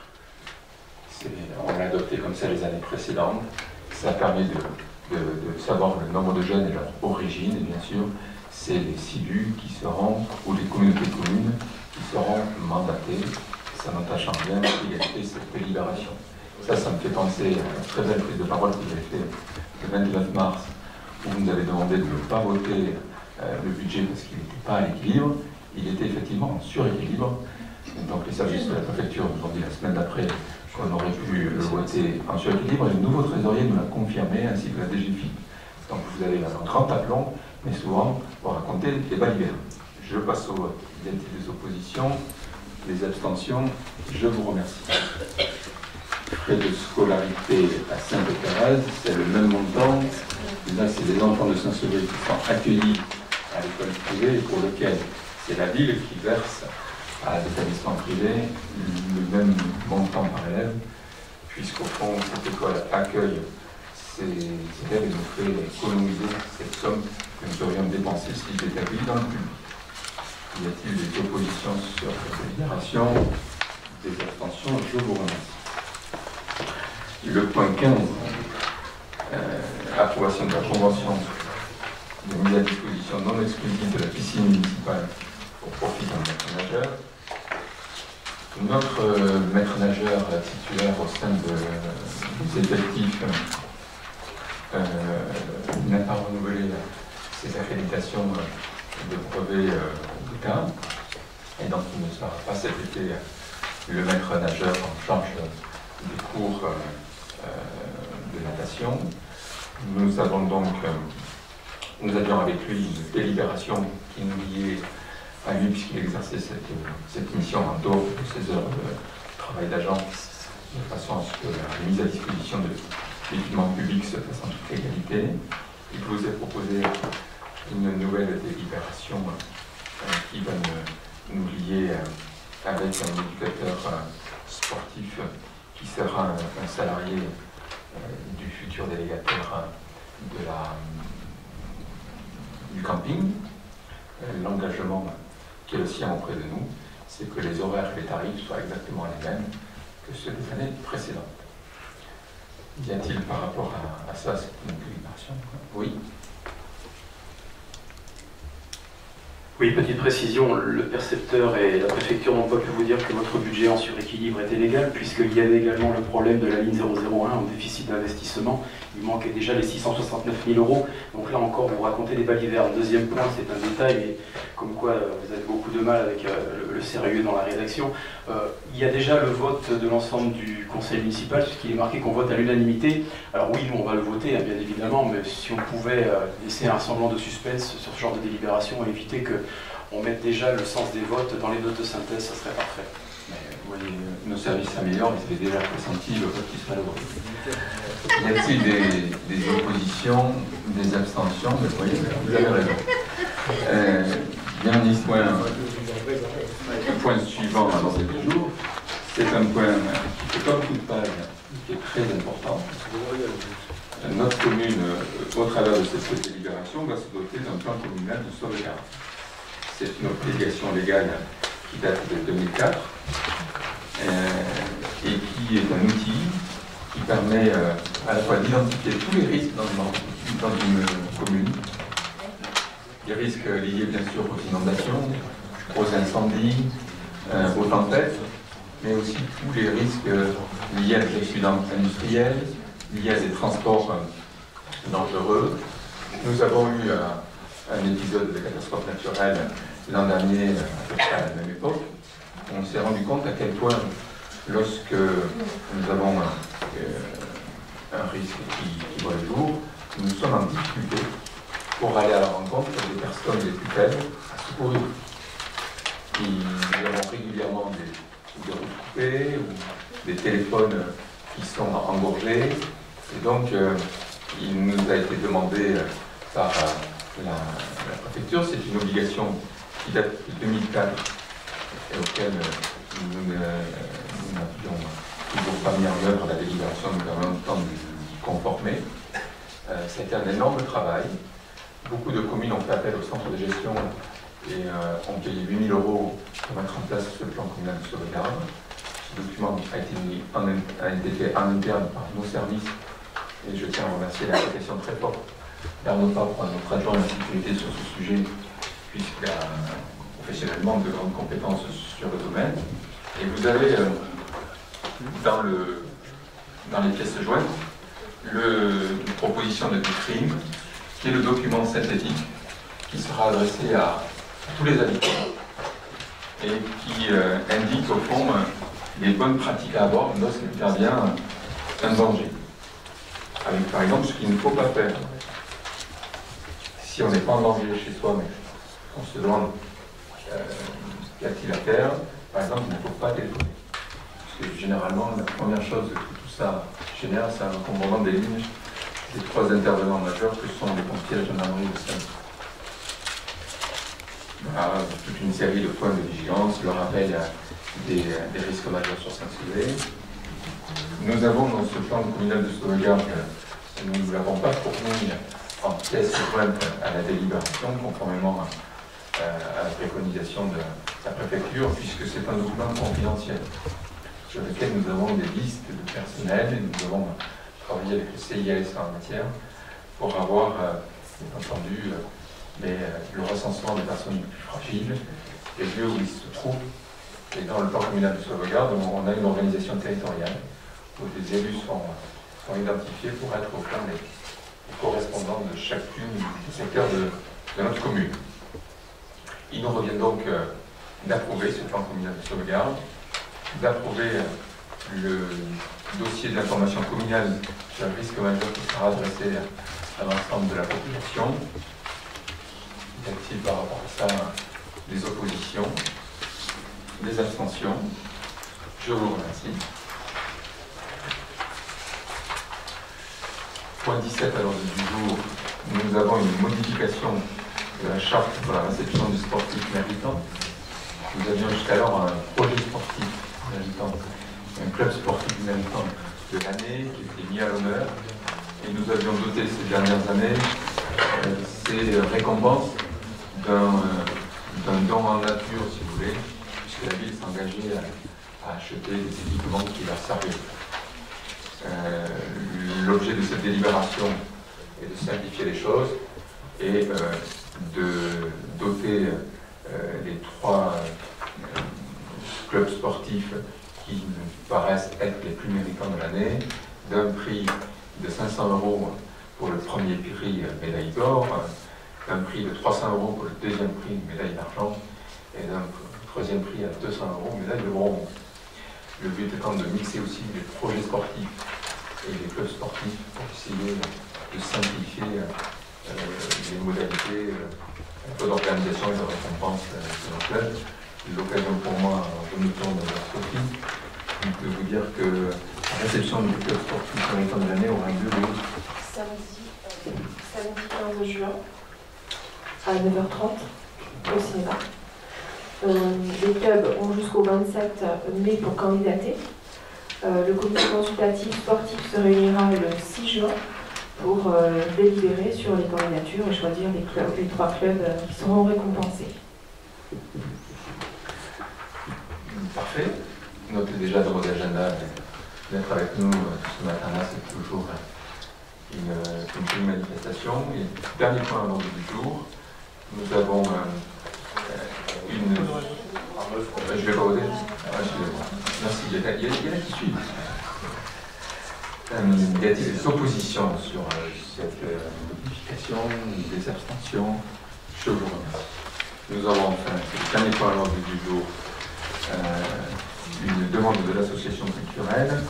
On l'a adopté comme ça les années précédentes. Ça permet de savoir le nombre de jeunes et leur origine, et bien sûr, c'est les CIDU qui seront, ou les communautés de communes, qui seront mandatées. Ça n'entache en rien l'égalité de cette délibération. Ça me fait penser à une très belle prise de parole que vous avez faite le 29 mars, où vous nous avez demandé de ne pas voter le budget parce qu'il n'était pas à l'équilibre. Il était effectivement en suréquilibre. Donc les services de la préfecture nous ont dit la semaine d'après qu'on aurait pu le voter en suréquilibre, et le nouveau trésorier nous l'a confirmé, ainsi que la DGFiP. Donc vous avez un grand aplomb, mais souvent pour raconter les balivernes. Je passe au vote. Y a-t-il des oppositions, des abstentions? Je vous remercie. Frais de scolarité à Sainte-Thérèse, c'est le même montant. Là, c'est des enfants de Saint-Sever qui sont accueillis à l'école privée et pour lequel c'est la ville qui verse à l'établissement privé le même montant par élève, puisqu'au fond, cette école accueille ces élèves et nous fait économiser cette somme que nous aurions dépensée s'ils étaient accueillis dans le public. Y a-t-il des oppositions sur cette délibération? Des abstentions? Je vous remercie. Le point 15, approbation de la convention de mise à disposition non exclusive de la piscine municipale au profit d'un maître nageur. Notre maître nageur titulaire au sein des effectifs n'a pas renouvelé ses accréditations de brevet d'État, et donc il ne sera pas cet été le maître nageur en charge des cours de natation. Nous avions avec lui une délibération qui nous liait à lui, puisqu'il exerçait cette mission en dehors de ses heures de travail d'agent, de façon à ce que la mise à disposition de l'équipement public se fasse en toute légalité. Il vous est proposé une nouvelle délibération qui va nous lier avec un éducateur sportif qui sera un salarié du futur délégataire du camping. L'engagement qui est le sien auprès de nous, c'est que les horaires et les tarifs soient exactement les mêmes que ceux des années précédentes. Y a-t-il par rapport à ça une délibération? Oui. Oui, petite précision, le percepteur et la préfecture n'ont pas pu vous dire que votre budget en suréquilibre était légal, puisqu'il y avait également le problème de la ligne 001 en déficit d'investissement. Il manquait déjà les 669 000 euros. Donc là encore, vous racontez des balivernes. Deuxième point, c'est un détail, mais comme quoi vous avez beaucoup de mal avec le sérieux dans la rédaction. Il y a déjà le vote de l'ensemble du conseil municipal, puisqu'il est marqué qu'on vote à l'unanimité. Alors oui, nous on va le voter, hein, bien évidemment, mais si on pouvait laisser un semblant de suspense sur ce genre de délibération et éviter qu'on mette déjà le sens des votes dans les notes de synthèse, ça serait parfait. Mais, vous voyez, nos services s'améliorent, ils avaient déjà pressenti le vote qui serait le vote. Y a-t-il des oppositions, des abstentions? Mais vous voyez, vous avez raison. Bien dit, le point suivant à l'ordre du jour, c'est un point qui fait comme toute page, qui est très important. Notre commune, au travers de cette délibération, va se doter d'un plan communal de sauvegarde. C'est une obligation légale qui date de 2004 et qui est un outil qui permet à la fois d'identifier tous les risques dans une commune. Les risques liés bien sûr aux inondations, aux incendies, aux tempêtes, mais aussi tous les risques liés à des accidents industriels, liées à des transports dangereux. Nous avons eu un épisode de catastrophe naturelle l'an dernier, à peu près à la même époque. On s'est rendu compte à quel point, lorsque nous avons un risque qui voit le jour, nous sommes en difficulté pour aller à la rencontre des personnes les plus faibles à secourir. Nous avons régulièrement des routes coupées ou des téléphones qui sont engorgés. Et donc, il nous a été demandé par la préfecture, c'est une obligation qui date de 2004 et auquel nous n'avions toujours pas mis en œuvre la délibération, nous avons le temps de nous conformer. Ça a été un énorme travail. Beaucoup de communes ont fait appel au centre de gestion et ont payé 8 000 € pour mettre en place ce plan communal de sauvegarde. Ce document a été fait en interne par nos services et je tiens à remercier la protection très forte d'Arnaud Pape, notre adjoint à la sécurité sur ce sujet, puisqu'il a professionnellement de grandes compétences sur le domaine. Et vous avez dans les pièces jointes une proposition de crime, qui est le document synthétique qui sera adressé à tous les habitants et qui indique au fond les bonnes pratiques à avoir lorsqu'il intervient un danger. Avec par exemple ce qu'il ne faut pas faire. Si on n'est pas en danger chez soi, mais on se demande qu'y a-t-il à faire, par exemple, il ne faut pas téléphoner. Parce que généralement, la première chose que tout ça génère, c'est un encombrement des lignes des trois intervenants majeurs que sont les pompiers, la gendarmerie et le SAMU. Voilà, toute une série de points de vigilance, le rappel des risques majeurs sur Saint-Sylvain. Nous avons dans ce plan communal de sauvegarde, nous ne l'avons pas fourni en pièce jointe à la délibération, conformément à la préconisation de la préfecture, puisque c'est un document confidentiel sur lequel nous avons des listes de personnel et nous avons travaillé avec le CIAS en matière pour avoir, bien entendu, le recensement des personnes les plus fragiles, les lieux où ils se trouvent. Et dans le plan communal de sauvegarde, on a une organisation territoriale où des élus sont identifiés pour être au plan des correspondants de chacune des secteurs de notre commune. Il nous revient donc d'approuver ce plan communal de sauvegarde, d'approuver le dossier d'information communale sur le risque majeur qui sera adressé à l'ensemble de la population. Y a-t-il par rapport à ça des oppositions, des abstentions? Je vous remercie. Point 17 à l'ordre du jour, nous avons une modification de la charte pour la réception du sportif méritant. Nous avions jusqu'alors un projet sportif méritant, un club sportif méritant de l'année qui était mis à l'honneur. Et nous avions doté ces dernières années ces récompenses d'un don en nature, si vous voulez, puisque la ville s'est engagée à acheter des équipements qui leur servaient. L'objet de cette délibération est de simplifier les choses et de doter les trois clubs sportifs qui nous paraissent être les plus méritants de l'année d'un prix de 500 € pour le premier prix médaille d'or, d'un prix de 300 € pour le deuxième prix médaille d'argent et d'un troisième prix à 200 € médaille de bronze. Le but étant de mixer aussi les projets sportifs et les clubs sportifs pour essayer de simplifier les modalités d'organisation et de récompense de nos clubs. C'est l'occasion pour moi, je me tourne vers Sophie, de vous dire que la réception du club sportif méritants de l'année aura lieu le samedi 15 juin à 9h30 au cinéma. Les clubs ont jusqu'au 27 mai pour candidater. Le comité consultatif sportif se réunira le 6 juin pour délibérer sur les candidatures et choisir les trois clubs qui seront récompensés. Parfait. Notez déjà dans vos agendas d'être avec nous ce matin-là, c'est toujours une manifestation. Et dernier point à l'ordre du jour, nous avons une... Je vais pas voter. Merci, il y en a qui suivent. Y a-t-il des oppositions sur cette modification, des abstentions? Je vous remercie. Nous avons enfin, c'est le dernier point à l'ordre du jour, une demande de l'association culturelle,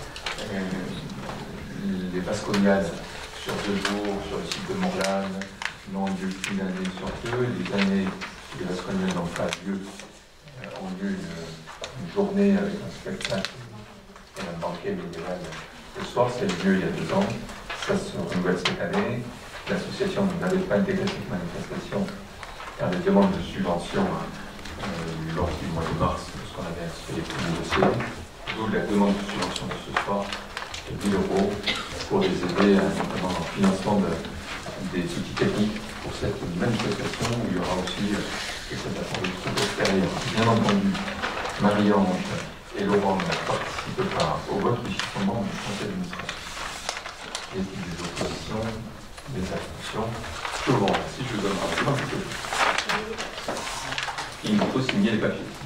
les Vasconiades sur 2 jours sur le site de Morlaane n'ont lieu qu'une année sur 2. Les années où les Vasconiades n'ont pas lieu ont lieu une journée avec un spectacle et un banquet médiéval le soir. C'est lieu il y a 2 ans. Ça se renouvelle cette année. L'association n'avait pas intégré cette manifestation car les demandes de subvention lors du mois de mars, lorsqu'on avait inscrit les premiers dossiers, d'où la demande de subvention de ce soir de 1 000 € pour les aider, notamment dans le financement des outils techniques pour cette manifestation où il y aura aussi quelques apports de troupes extérieures. Bien entendu, Marie-Ange et Laurent ne participent pas au vote du chiffrement du conseil d'administration. Y a-t-il des oppositions, des abstentions? Je vous remercie, je vous donne un peu. Il faut signer les papiers.